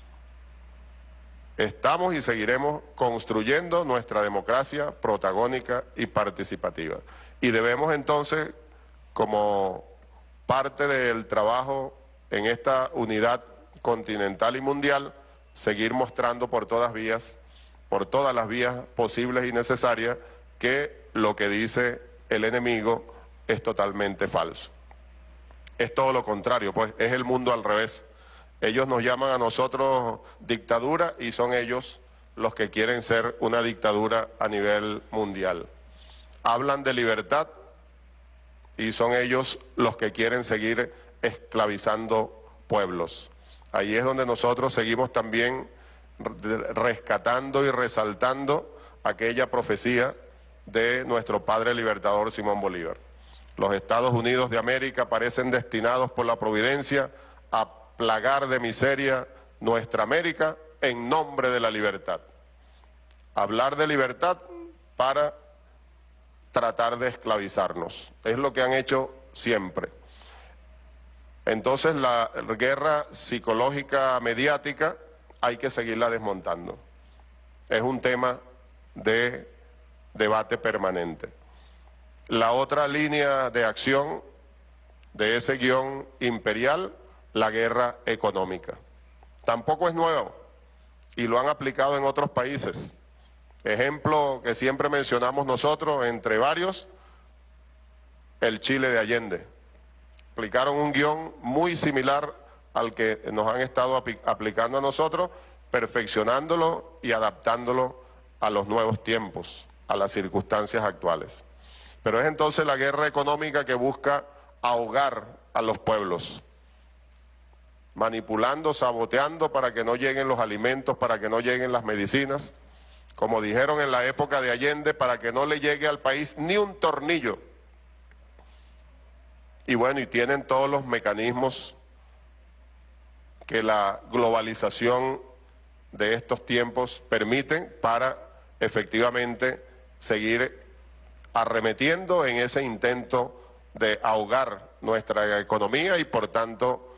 Estamos y seguiremos construyendo nuestra democracia protagónica y participativa. Y debemos entonces, como parte del trabajo en esta unidad continental y mundial, seguir mostrando por todas las vías posibles y necesarias, que lo que dice el enemigo es totalmente falso. Es todo lo contrario, pues es el mundo al revés. Ellos nos llaman a nosotros dictadura y son ellos los que quieren ser una dictadura a nivel mundial. Hablan de libertad y son ellos los que quieren seguir esclavizando pueblos. Ahí es donde nosotros seguimos también rescatando y resaltando aquella profecía de nuestro padre libertador Simón Bolívar. Los Estados Unidos de América parecen destinados por la providencia a plagar de miseria nuestra América en nombre de la libertad. Hablar de libertad para tratar de esclavizarnos. Es lo que han hecho siempre. Entonces la guerra psicológica mediática hay que seguirla desmontando. Es un tema de debate permanente. La otra línea de acción de ese guión imperial, la guerra económica. Tampoco es nuevo y lo han aplicado en otros países. Ejemplo que siempre mencionamos nosotros, entre varios, el Chile de Allende. Aplicaron un guión muy similar al que nos han estado aplicando a nosotros, perfeccionándolo y adaptándolo a los nuevos tiempos, a las circunstancias actuales. Pero es entonces la guerra económica que busca ahogar a los pueblos, manipulando, saboteando para que no lleguen los alimentos, para que no lleguen las medicinas, como dijeron en la época de Allende, para que no le llegue al país ni un tornillo. Y bueno, y tienen todos los mecanismos que la globalización de estos tiempos permiten para efectivamente seguir arremetiendo en ese intento de ahogar nuestra economía y por tanto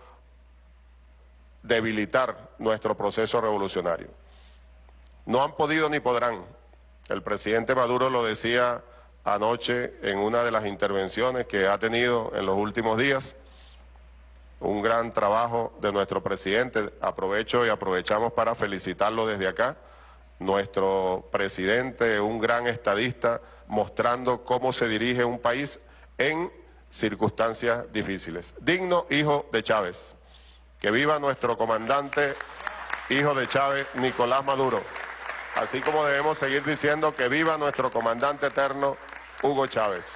debilitar nuestro proceso revolucionario. No han podido ni podrán. El presidente Maduro lo decía anoche en una de las intervenciones que ha tenido en los últimos días. Un gran trabajo de nuestro presidente. Aprovecho y aprovechamos para felicitarlo desde acá. Nuestro presidente, un gran estadista, mostrando cómo se dirige un país en circunstancias difíciles. Digno hijo de Chávez. Que viva nuestro comandante, hijo de Chávez, Nicolás Maduro. Así como debemos seguir diciendo que viva nuestro comandante eterno, Hugo Chávez.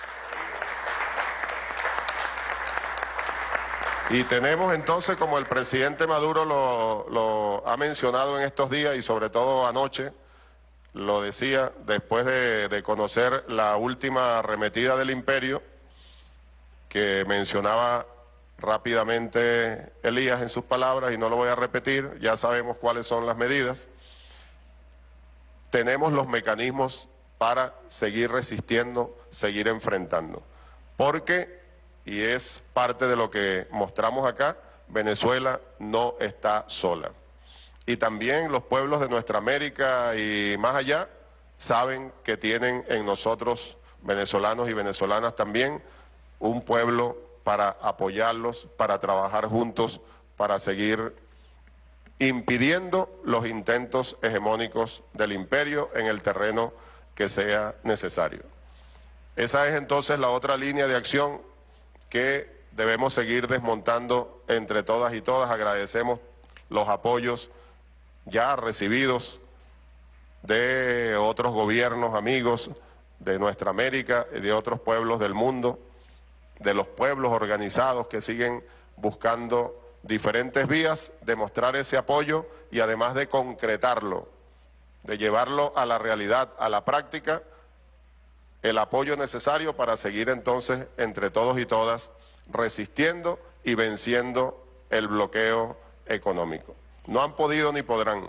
Y tenemos entonces, como el presidente Maduro lo ha mencionado en estos días y sobre todo anoche, lo decía después de conocer la última arremetida del imperio, que mencionaba rápidamente Elías en sus palabras y no lo voy a repetir, ya sabemos cuáles son las medidas. Tenemos los mecanismos para seguir resistiendo, seguir enfrentando, porque, y es parte de lo que mostramos acá, Venezuela no está sola. Y también los pueblos de nuestra América y más allá saben que tienen en nosotros, venezolanos y venezolanas también, un pueblo para apoyarlos, para trabajar juntos, para seguir impidiendo los intentos hegemónicos del imperio en el terreno que sea necesario. Esa es entonces la otra línea de acción que debemos seguir desmontando entre todas y todas. Agradecemos los apoyos ya recibidos de otros gobiernos amigos de nuestra América y de otros pueblos del mundo, de los pueblos organizados que siguen buscando diferentes vías de mostrar ese apoyo y además de concretarlo, de llevarlo a la realidad, a la práctica, el apoyo necesario para seguir entonces entre todos y todas resistiendo y venciendo el bloqueo económico. No han podido ni podrán.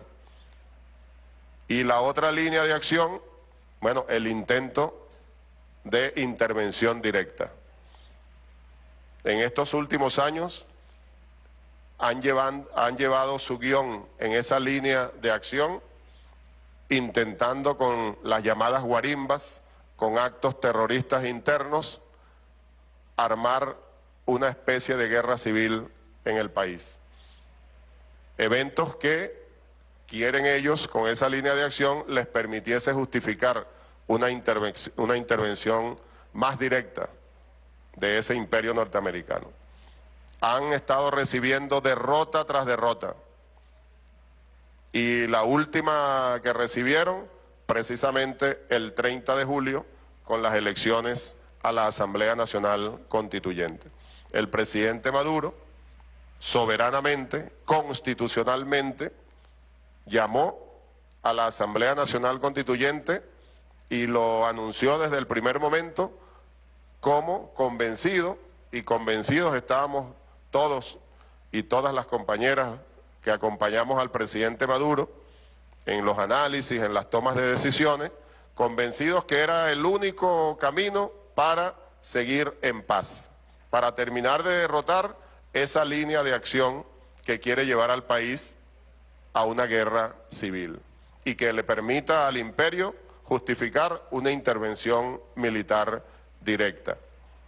Y la otra línea de acción, bueno, el intento de intervención directa. En estos últimos años han llevado su guión en esa línea de acción, intentando con las llamadas guarimbas, con actos terroristas internos, armar una especie de guerra civil en el país. Eventos que quieren ellos, con esa línea de acción, les permitiese justificar una intervención más directa de ese imperio norteamericano. Han estado recibiendo derrota tras derrota. Y la última que recibieron, precisamente el 30 de julio, con las elecciones a la Asamblea Nacional Constituyente. El presidente Maduro, soberanamente, constitucionalmente, llamó a la Asamblea Nacional Constituyente y lo anunció desde el primer momento como convencido, y convencidos estábamos todos y todas las compañeras que acompañamos al presidente Maduro en los análisis, en las tomas de decisiones, convencidos que era el único camino para seguir en paz, para terminar de derrotar esa línea de acción que quiere llevar al país a una guerra civil y que le permita al imperio justificar una intervención militar directa.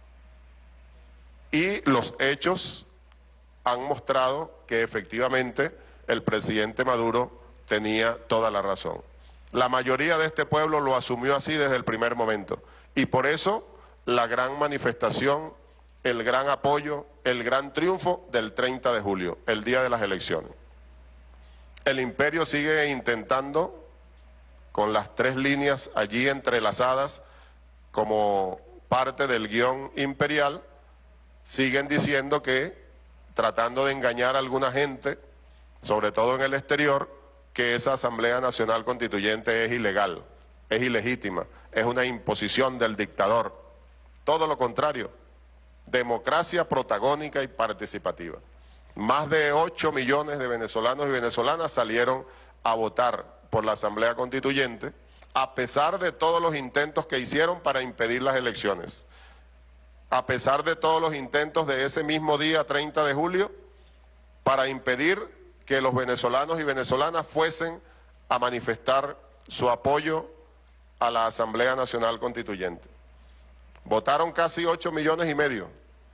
Y los hechos han mostrado que efectivamente el presidente Maduro tenía toda la razón. La mayoría de este pueblo lo asumió así desde el primer momento y por eso la gran manifestación, el gran apoyo, el gran triunfo del 30 de julio, el día de las elecciones. El imperio sigue intentando, con las tres líneas allí entrelazadas como parte del guión imperial, siguen diciendo que, tratando de engañar a alguna gente, sobre todo en el exterior, que esa Asamblea Nacional Constituyente es ilegal, es ilegítima, es una imposición del dictador. Todo lo contrario, democracia protagónica y participativa. Más de 8 millones de venezolanos y venezolanas salieron a votar por la Asamblea Constituyente, a pesar de todos los intentos que hicieron para impedir las elecciones. A pesar de todos los intentos de ese mismo día, 30 de julio, para impedir que los venezolanos y venezolanas fuesen a manifestar su apoyo a la Asamblea Nacional Constituyente. Votaron casi 8 millones y medio.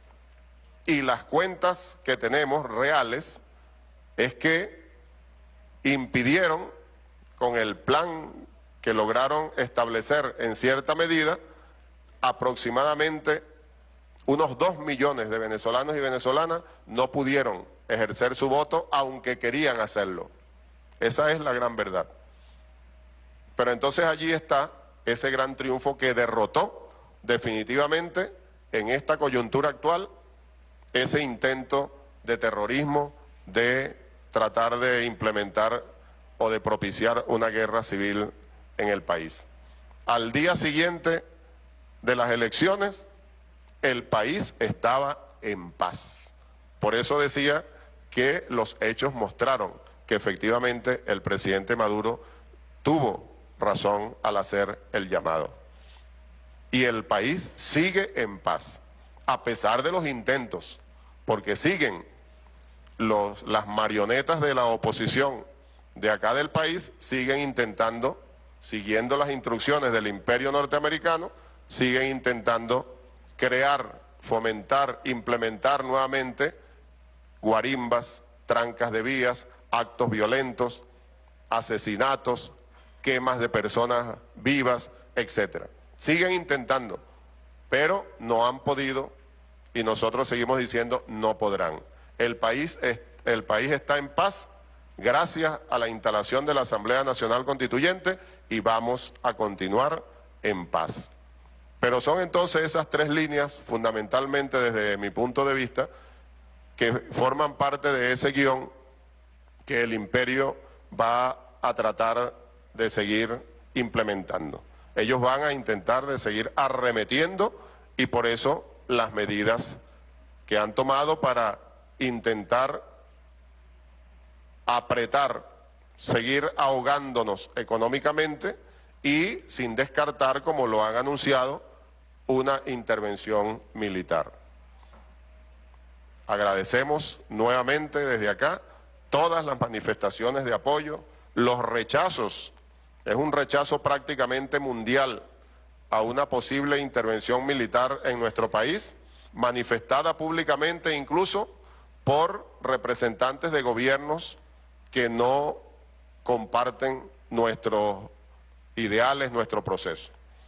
Y las cuentas que tenemos reales es que impidieron, con el plan que lograron establecer en cierta medida, aproximadamente unos 2 millones de venezolanos y venezolanas no pudieron ejercer su voto, aunque querían hacerlo. Esa es la gran verdad. Pero entonces allí está ese gran triunfo que derrotó definitivamente en esta coyuntura actual ese intento de terrorismo de tratar de implementar o de propiciar una guerra civil en el país. Al día siguiente de las elecciones, el país estaba en paz. Por eso decía que los hechos mostraron que efectivamente el presidente Maduro tuvo razón al hacer el llamado. Y el país sigue en paz, a pesar de los intentos, porque siguen las marionetas de la oposición de acá del país, siguen intentando, siguiendo las instrucciones del imperio norteamericano, siguen intentando crear, fomentar, implementar nuevamente guarimbas, trancas de vías, actos violentos, asesinatos, quemas de personas vivas, etcétera. Siguen intentando, pero no han podido y nosotros seguimos diciendo no podrán. El país está en paz gracias a la instalación de la Asamblea Nacional Constituyente y vamos a continuar en paz. Pero son entonces esas tres líneas, fundamentalmente desde mi punto de vista, que forman parte de ese guión que el imperio va a tratar de seguir implementando. Ellos van a intentar de seguir arremetiendo y por eso las medidas que han tomado para intentar apretar, seguir ahogándonos económicamente y sin descartar, como lo han anunciado, una intervención militar. Agradecemos nuevamente desde acá todas las manifestaciones de apoyo, los rechazos, es un rechazo prácticamente mundial a una posible intervención militar en nuestro país, manifestada públicamente incluso por representantes de gobiernos que no comparten nuestros ideales, nuestro proceso.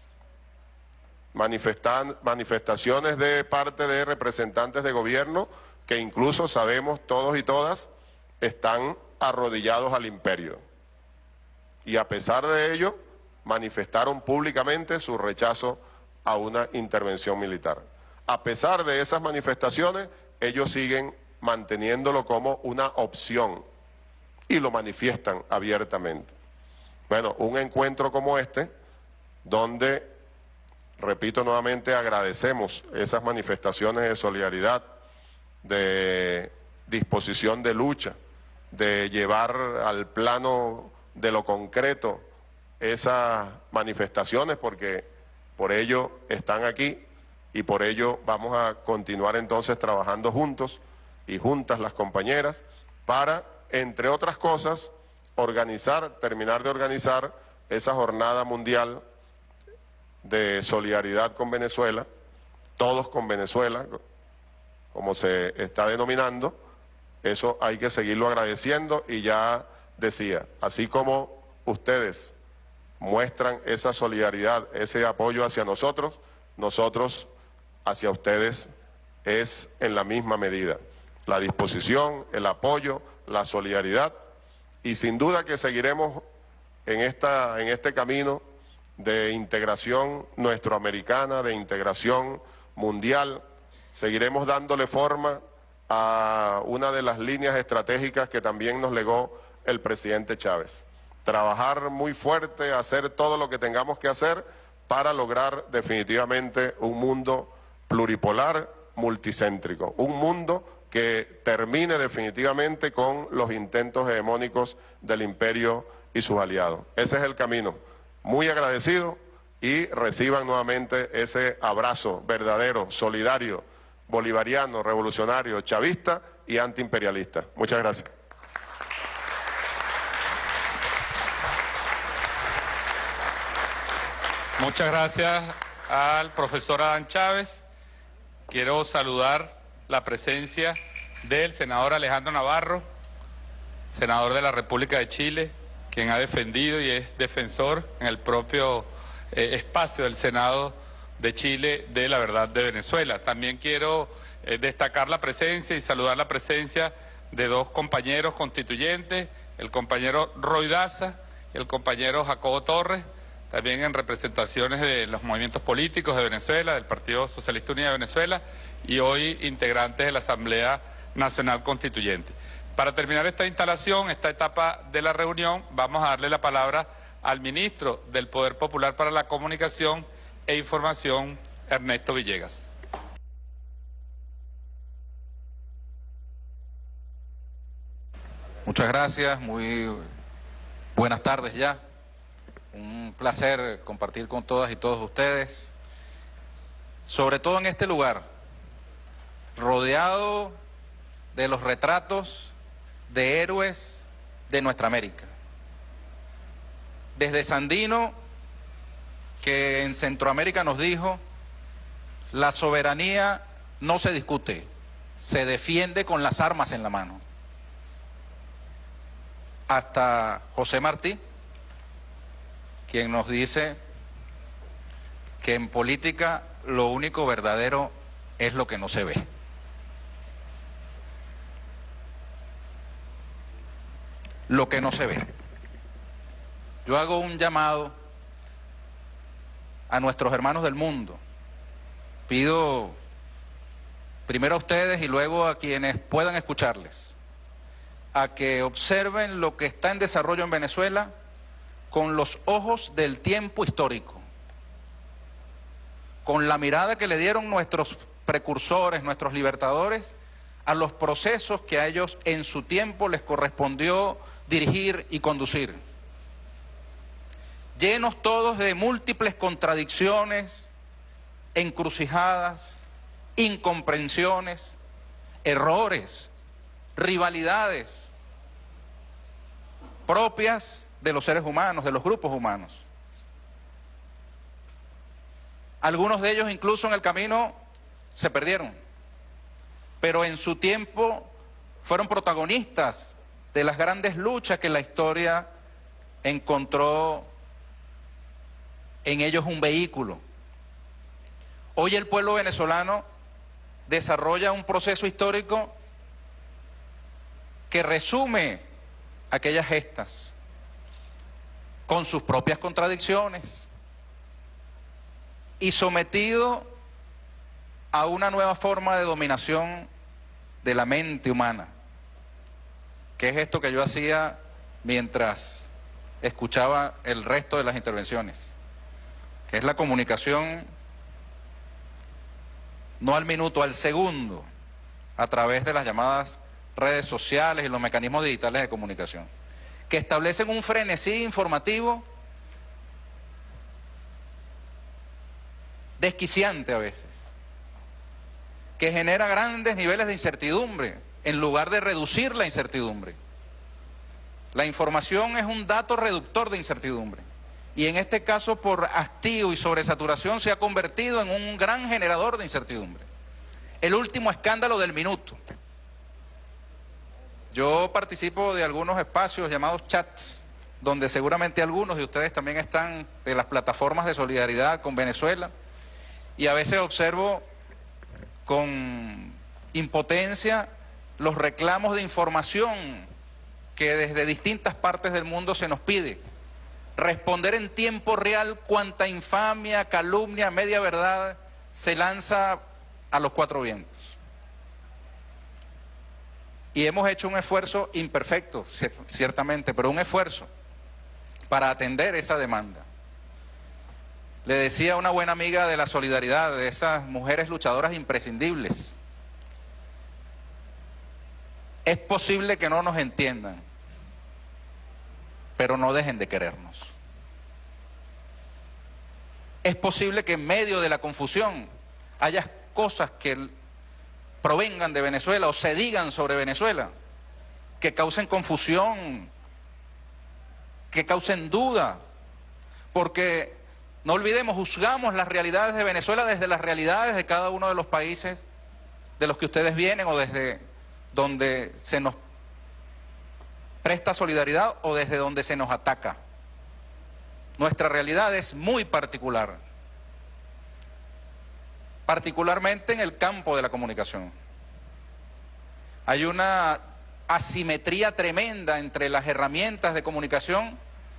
Manifestaciones de parte de representantes de gobierno que incluso sabemos todos y todas están arrodillados al imperio. Y a pesar de ello, manifestaron públicamente su rechazo a una intervención militar. A pesar de esas manifestaciones, ellos siguen manteniéndolo como una opción y lo manifiestan abiertamente. Bueno, un encuentro como este, donde, repito nuevamente, agradecemos esas manifestaciones de solidaridad, de disposición de lucha, de llevar al plano de lo concreto esas manifestaciones, porque por ello están aquí y por ello vamos a continuar entonces trabajando juntos y juntas las compañeras para, entre otras cosas, terminar de organizar esa jornada mundial de solidaridad con Venezuela, todos con Venezuela, como se está denominando. Eso hay que seguirlo agradeciendo y ya decía, así como ustedes muestran esa solidaridad, ese apoyo hacia nosotros, nosotros hacia ustedes es en la misma medida. La disposición, el apoyo, la solidaridad y sin duda que seguiremos en este camino de integración nuestroamericana, de integración mundial, seguiremos dándole forma a una de las líneas estratégicas que también nos legó el presidente Chávez. Trabajar muy fuerte, hacer todo lo que tengamos que hacer para lograr definitivamente un mundo pluripolar, multicéntrico, un mundo que termine definitivamente con los intentos hegemónicos del imperio y sus aliados. Ese es el camino. Muy agradecido y reciban nuevamente ese abrazo verdadero, solidario, bolivariano, revolucionario, chavista y antiimperialista. Muchas gracias. Muchas gracias al profesor Adán Chávez. Quiero saludar la presencia del senador Alejandro Navarro, senador de la República de Chile, quien ha defendido y es defensor en el propio espacio del Senado de Chile de la verdad de Venezuela. También quiero destacar la presencia y saludar la presencia de dos compañeros constituyentes, el compañero Roy Daza y el compañero Jacobo Torres, también en representaciones de los movimientos políticos de Venezuela, del Partido Socialista Unido de Venezuela, y hoy integrantes de la Asamblea Nacional Constituyente. Para terminar esta instalación, esta etapa de la reunión, vamos a darle la palabra al ministro del Poder Popular para la Comunicación e Información, Ernesto Villegas. Muchas gracias, muy buenas tardes ya. Un placer compartir con todas y todos ustedes, sobre todo en este lugar, rodeado de los retratos de héroes de nuestra América. Desde Sandino, que en Centroamérica nos dijo, la soberanía no se discute, se defiende con las armas en la mano. Hasta José Martí, quien nos dice que en política lo único verdadero es lo que no se ve. Lo que no se ve. Yo hago un llamado a nuestros hermanos del mundo. Pido primero a ustedes y luego a quienes puedan escucharles, a que observen lo que está en desarrollo en Venezuela con los ojos del tiempo histórico, con la mirada que le dieron nuestros precursores, nuestros libertadores, a los procesos que a ellos en su tiempo les correspondió dirigir y conducir. Llenos todos de múltiples contradicciones, encrucijadas, incomprensiones, errores, rivalidades propias de los seres humanos, de los grupos humanos. Algunos de ellos incluso en el camino se perdieron, pero en su tiempo fueron protagonistas de las grandes luchas que la historia encontró en ellos un vehículo. Hoy el pueblo venezolano desarrolla un proceso histórico que resume aquellas gestas, con sus propias contradicciones y sometido a una nueva forma de dominación de la mente humana, que es esto que yo hacía mientras escuchaba el resto de las intervenciones, que es la comunicación no al minuto, al segundo, a través de las llamadas redes sociales y los mecanismos digitales de comunicación, que establecen un frenesí informativo desquiciante a veces, que genera grandes niveles de incertidumbre en lugar de reducir la incertidumbre. La información es un dato reductor de incertidumbre y en este caso por hastío y sobresaturación se ha convertido en un gran generador de incertidumbre. El último escándalo del minuto. Yo participo de algunos espacios llamados chats, donde seguramente algunos de ustedes también están de las plataformas de solidaridad con Venezuela, y a veces observo con impotencia los reclamos de información que desde distintas partes del mundo se nos pide. Responder en tiempo real cuánta infamia, calumnia, media verdad se lanza a los cuatro vientos. Y hemos hecho un esfuerzo imperfecto, ciertamente, pero un esfuerzo para atender esa demanda. Le decía a una buena amiga de la solidaridad, de esas mujeres luchadoras imprescindibles, Es posible que no nos entiendan, pero no dejen de querernos. Es posible que en medio de la confusión haya cosas que provengan de Venezuela o se digan sobre Venezuela, que causen confusión, que causen duda, porque no olvidemos, juzgamos las realidades de Venezuela desde las realidades de cada uno de los países de los que ustedes vienen o desde donde se nos presta solidaridad o desde donde se nos ataca. Nuestra realidad es muy particular, particularmente en el campo de la comunicación. Hay una asimetría tremenda entre las herramientas de comunicación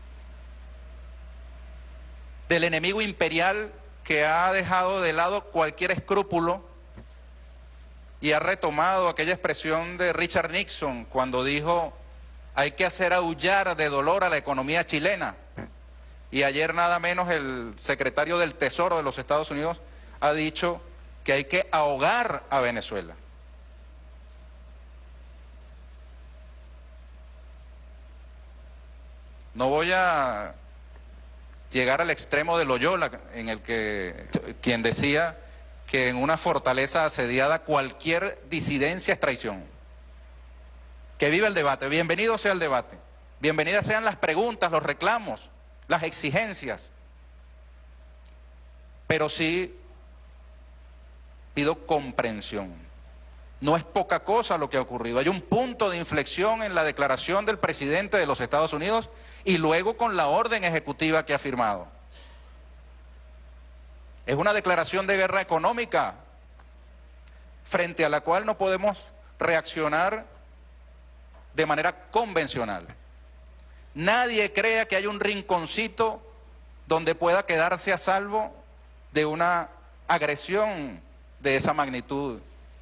del enemigo imperial, que ha dejado de lado cualquier escrúpulo y ha retomado aquella expresión de Richard Nixon cuando dijo: hay que hacer aullar de dolor a la economía chilena. Y ayer nada menos el secretario del Tesoro de los Estados Unidos ha dicho que hay que ahogar a Venezuela. No voy a llegar al extremo de Loyola, en el que quien decía que en una fortaleza asediada cualquier disidencia es traición. Que viva el debate, bienvenido sea el debate, bienvenidas sean las preguntas, los reclamos, las exigencias, pero sí pido comprensión. No es poca cosa lo que ha ocurrido. Hay un punto de inflexión en la declaración del presidente de los Estados Unidos y luego con la orden ejecutiva que ha firmado. Es una declaración de guerra económica frente a la cual no podemos reaccionar de manera convencional. Nadie crea que hay un rinconcito donde pueda quedarse a salvo de una agresión de esa magnitud.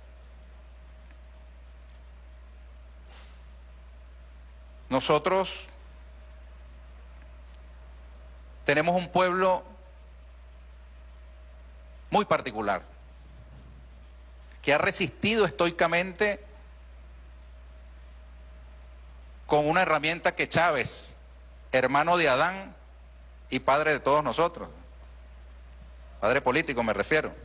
Nosotros tenemos un pueblo muy particular, que ha resistido estoicamente con una herramienta que Chávez, hermano de Adán y padre de todos nosotros, padre político me refiero,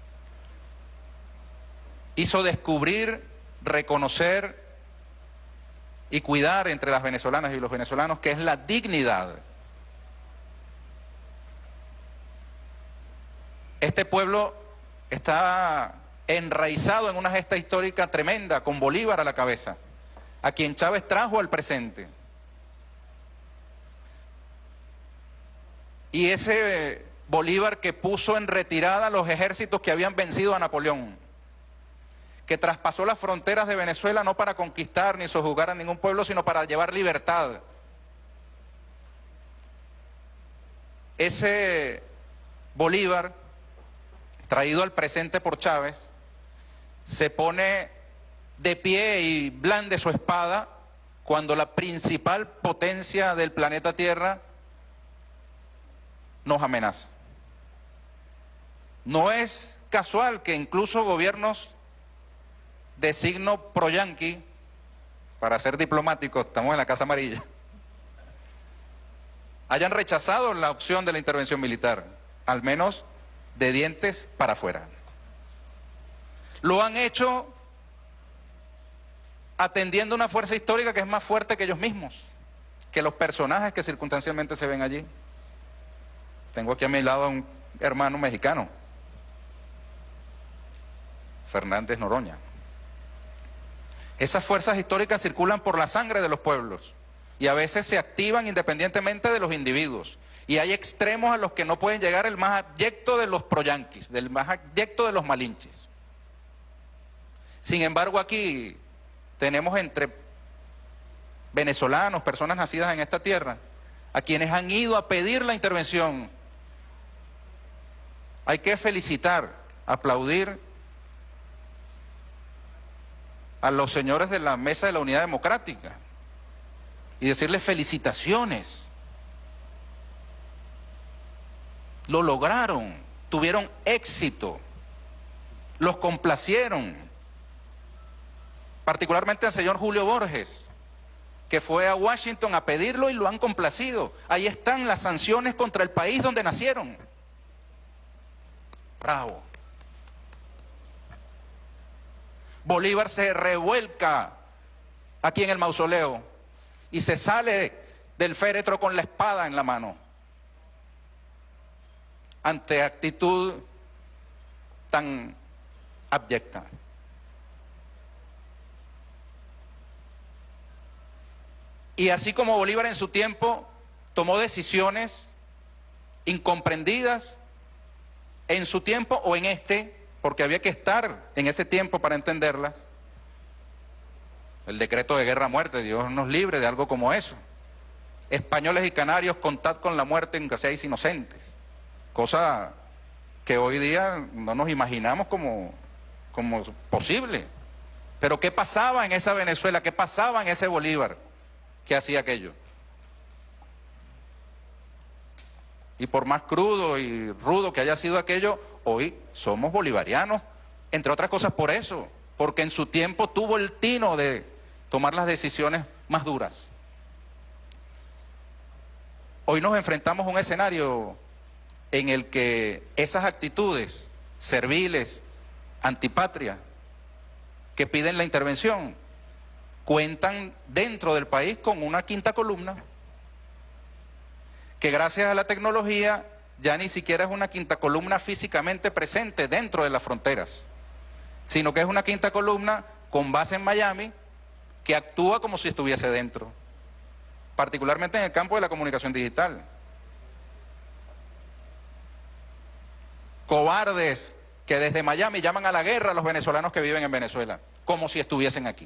hizo descubrir, reconocer y cuidar entre las venezolanas y los venezolanos, que es la dignidad. Este pueblo está enraizado en una gesta histórica tremenda, con Bolívar a la cabeza, a quien Chávez trajo al presente. Y ese Bolívar que puso en retirada a los ejércitos que habían vencido a Napoleón, que traspasó las fronteras de Venezuela no para conquistar ni sojuzgar a ningún pueblo, sino para llevar libertad. Ese Bolívar, traído al presente por Chávez, se pone de pie y blande su espada cuando la principal potencia del planeta Tierra nos amenaza. No es casual que incluso gobiernos de signo pro-yanqui, para ser diplomáticos, estamos en la Casa Amarilla, hayan rechazado la opción de la intervención militar, al menos de dientes para afuera. Lo han hecho atendiendo una fuerza histórica que es más fuerte que ellos mismos, que los personajes que circunstancialmente se ven allí. Tengo aquí a mi lado a un hermano mexicano, Fernández Noroña. Esas fuerzas históricas circulan por la sangre de los pueblos y a veces se activan independientemente de los individuos. Y hay extremos a los que no pueden llegar el más abyecto de los proyanquis, del más abyecto de los malinches. Sin embargo, aquí tenemos entre venezolanos, personas nacidas en esta tierra, a quienes han ido a pedir la intervención. Hay que felicitar, aplaudir a los señores de la Mesa de la Unidad Democrática y decirles felicitaciones. Lo lograron, tuvieron éxito, los complacieron. particularmente al señor Julio Borges, que fue a Washington a pedirlo y lo han complacido. Ahí están las sanciones contra el país donde nacieron. Bravo. Bolívar se revuelca aquí en el mausoleo y se sale del féretro con la espada en la mano ante actitud tan abyecta. Y así como Bolívar en su tiempo tomó decisiones incomprendidas en su tiempo o en este, porque había que estar en ese tiempo para entenderlas, el decreto de guerra a muerte, Dios nos libre de algo como eso. Españoles y canarios, contad con la muerte aunque seáis inocentes. Cosa que hoy día no nos imaginamos como posible. Pero ¿qué pasaba en esa Venezuela? ¿Qué pasaba en ese Bolívar que hacía aquello? Y por más crudo y rudo que haya sido aquello, hoy somos bolivarianos, entre otras cosas por eso, porque en su tiempo tuvo el tino de tomar las decisiones más duras. Hoy nos enfrentamos a un escenario en el que esas actitudes serviles, antipatria, que piden la intervención, cuentan dentro del país con una quinta columna, que gracias a la tecnología ya ni siquiera es una quinta columna físicamente presente dentro de las fronteras, sino que es una quinta columna con base en Miami que actúa como si estuviese dentro, particularmente en el campo de la comunicación digital. Cobardes que desde Miami llaman a la guerra a los venezolanos que viven en Venezuela, como si estuviesen aquí.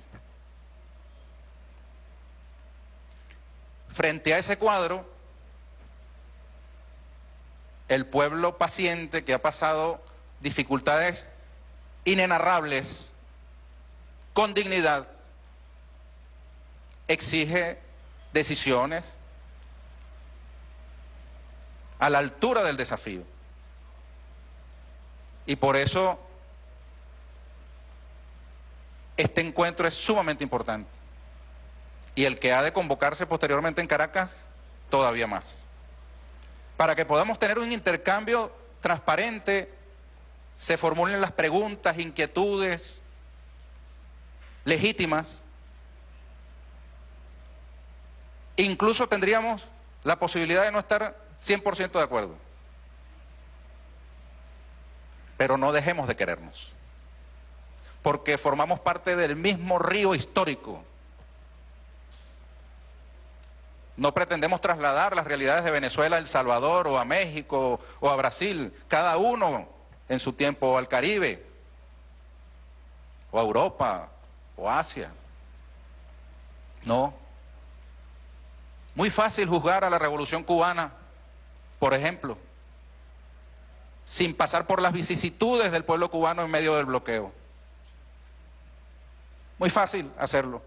Frente a ese cuadro, el pueblo paciente que ha pasado dificultades inenarrables, con dignidad, exige decisiones a la altura del desafío. Y por eso este encuentro es sumamente importante. Y el que ha de convocarse posteriormente en Caracas, todavía más. Para que podamos tener un intercambio transparente, se formulen las preguntas, inquietudes legítimas. Incluso tendríamos la posibilidad de no estar 100% de acuerdo. Pero no dejemos de querernos, porque formamos parte del mismo río histórico. No pretendemos trasladar las realidades de Venezuela a El Salvador o a México o a Brasil, cada uno en su tiempo, o al Caribe, o a Europa, o a Asia. No. Muy fácil juzgar a la Revolución Cubana, por ejemplo, sin pasar por las vicisitudes del pueblo cubano en medio del bloqueo. Muy fácil hacerlo.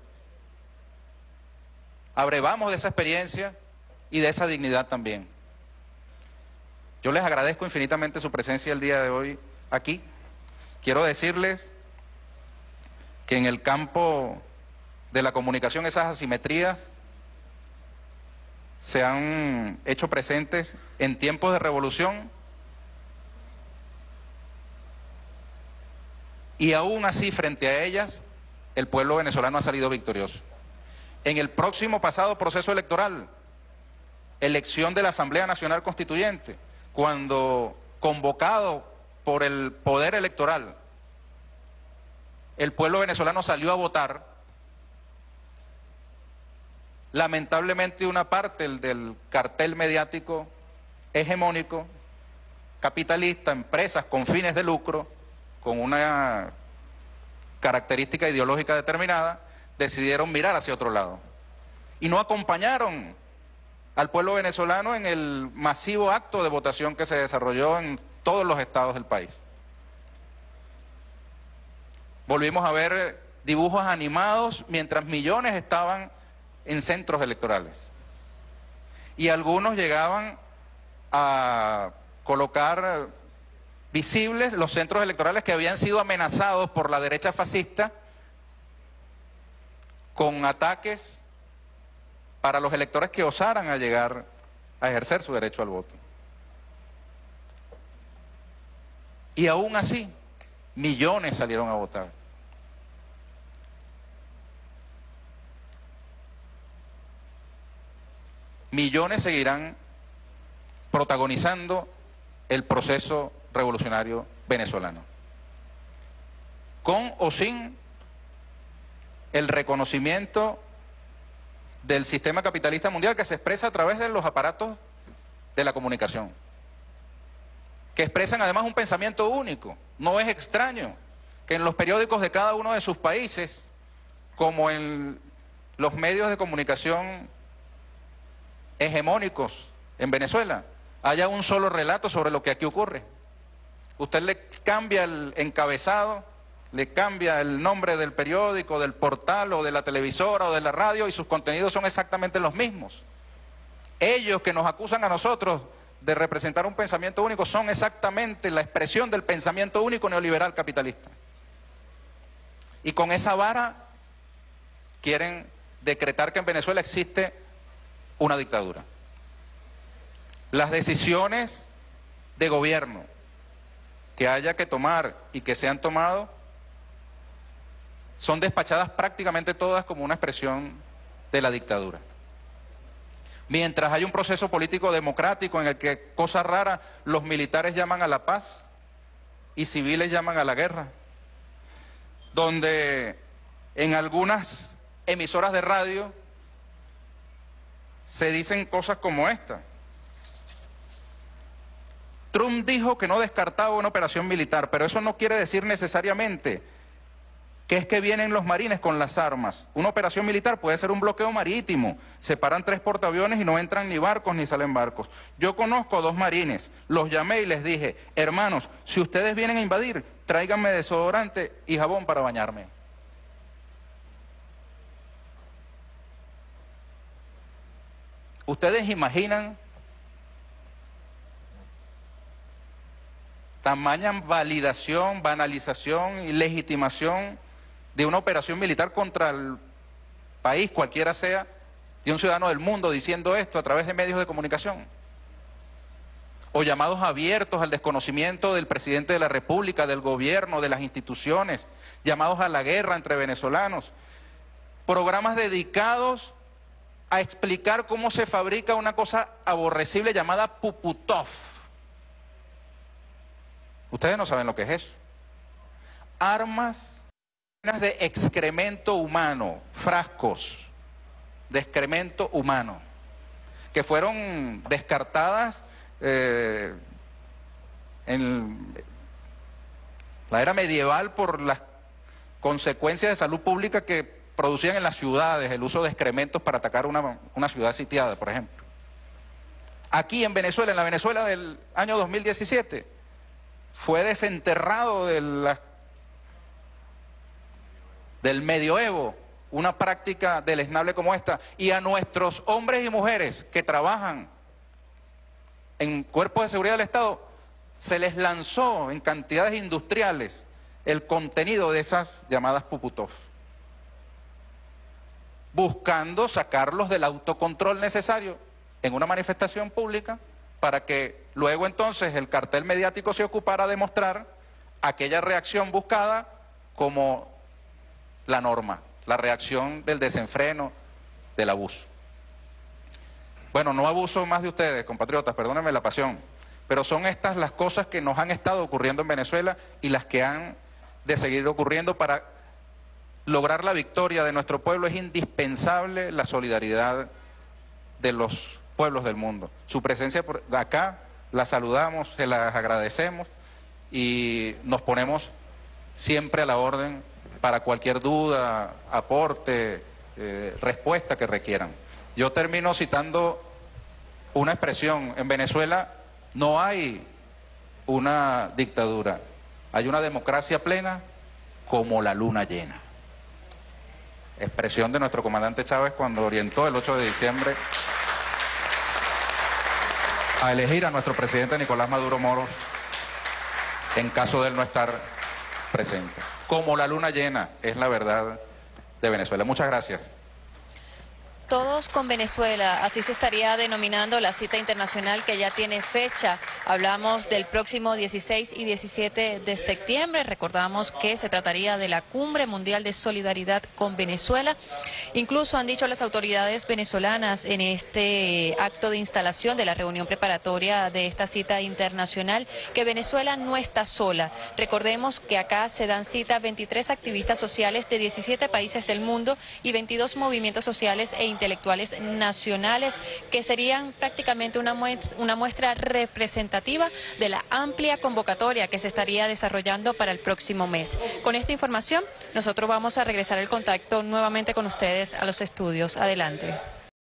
Abrevamos de esa experiencia y de esa dignidad también. Yo les agradezco infinitamente su presencia el día de hoy aquí. Quiero decirles que en el campo de la comunicación esas asimetrías se han hecho presentes en tiempos de revolución y aún así frente a ellas el pueblo venezolano ha salido victorioso. En el próximo pasado proceso electoral, elección de la Asamblea Nacional Constituyente, cuando convocado por el poder electoral, el pueblo venezolano salió a votar, lamentablemente una parte del cartel mediático hegemónico, capitalista, empresas con fines de lucro, con una característica ideológica determinada, decidieron mirar hacia otro lado y no acompañaron al pueblo venezolano en el masivo acto de votación que se desarrolló en todos los estados del país. Volvimos a ver dibujos animados mientras millones estaban en centros electorales y algunos llegaban a colocar visibles los centros electorales que habían sido amenazados por la derecha fascista con ataques para los electores que osaran a llegar a ejercer su derecho al voto. Y aún así, millones salieron a votar. Millones seguirán protagonizando el proceso revolucionario venezolano, con o sin el reconocimiento del sistema capitalista mundial que se expresa a través de los aparatos de la comunicación, que expresan además un pensamiento único. No es extraño que en los periódicos de cada uno de sus países, como en los medios de comunicación hegemónicos en Venezuela, haya un solo relato sobre lo que aquí ocurre. Usted le cambia el encabezado, le cambia el nombre del periódico, del portal o de la televisora o de la radio y sus contenidos son exactamente los mismos. Ellos que nos acusan a nosotros de representar un pensamiento único son exactamente la expresión del pensamiento único neoliberal capitalista. Y con esa vara quieren decretar que en Venezuela existe una dictadura. Las decisiones de gobierno que haya que tomar y que se han tomado son despachadas prácticamente todas como una expresión de la dictadura. Mientras hay un proceso político democrático en el que, cosa rara, los militares llaman a la paz y civiles llaman a la guerra, donde en algunas emisoras de radio se dicen cosas como esta. Trump dijo que no descartaba una operación militar, pero eso no quiere decir necesariamente que es que vienen los marines con las armas. Una operación militar puede ser un bloqueo marítimo, se paran 3 portaaviones y no entran ni barcos ni salen barcos. Yo conozco 2 marines, los llamé y les dije, hermanos, si ustedes vienen a invadir, tráiganme desodorante y jabón para bañarme. ¿Ustedes imaginan tamaña validación, banalización y legitimación de una operación militar contra el país, cualquiera sea, de un ciudadano del mundo diciendo esto a través de medios de comunicación? O llamados abiertos al desconocimiento del presidente de la República, del gobierno, de las instituciones, llamados a la guerra entre venezolanos, programas dedicados a explicar cómo se fabrica una cosa aborrecible llamada Puputov. Ustedes no saben lo que es eso. Armas de excremento humano, frascos de excremento humano, que fueron descartadas en la era medieval por las consecuencias de salud pública que producían en las ciudades, el uso de excrementos para atacar una ciudad sitiada, por ejemplo. Aquí en Venezuela, en la Venezuela del año 2017, fue desenterrado del medioevo una práctica deleznable como esta, y a nuestros hombres y mujeres que trabajan en cuerpos de seguridad del Estado se les lanzó en cantidades industriales el contenido de esas llamadas Puputov, buscando sacarlos del autocontrol necesario en una manifestación pública para que luego entonces el cartel mediático se ocupara de mostrar aquella reacción buscada como la norma, la reacción del desenfreno, del abuso. Bueno, no abuso más de ustedes, compatriotas, perdónenme la pasión, pero son estas las cosas que nos han estado ocurriendo en Venezuela y las que han de seguir ocurriendo. Para lograr la victoria de nuestro pueblo es indispensable la solidaridad de los pueblos del mundo. Su presencia por acá la saludamos, se las agradecemos y nos ponemos siempre a la orden para cualquier duda, aporte, respuesta que requieran. Yo termino citando una expresión. En Venezuela no hay una dictadura, hay una democracia plena como la luna llena. Expresión de nuestro comandante Chávez cuando orientó el 8 de diciembre a elegir a nuestro presidente Nicolás Maduro Moros en caso de él no estar presente. Como la luna llena es la verdad de Venezuela. Muchas gracias. Todos con Venezuela, así se estaría denominando la cita internacional que ya tiene fecha. Hablamos del próximo 16 y 17 de septiembre. Recordamos que se trataría de la Cumbre Mundial de Solidaridad con Venezuela. Incluso han dicho las autoridades venezolanas en este acto de instalación de la reunión preparatoria de esta cita internacional que Venezuela no está sola. Recordemos que acá se dan cita 23 activistas sociales de 17 países del mundo y 22 movimientos sociales e intelectuales nacionales, que serían prácticamente una muestra representativa de la amplia convocatoria que se estaría desarrollando para el próximo mes. Con esta información, nosotros vamos a regresar el contacto nuevamente con ustedes a los estudios. Adelante.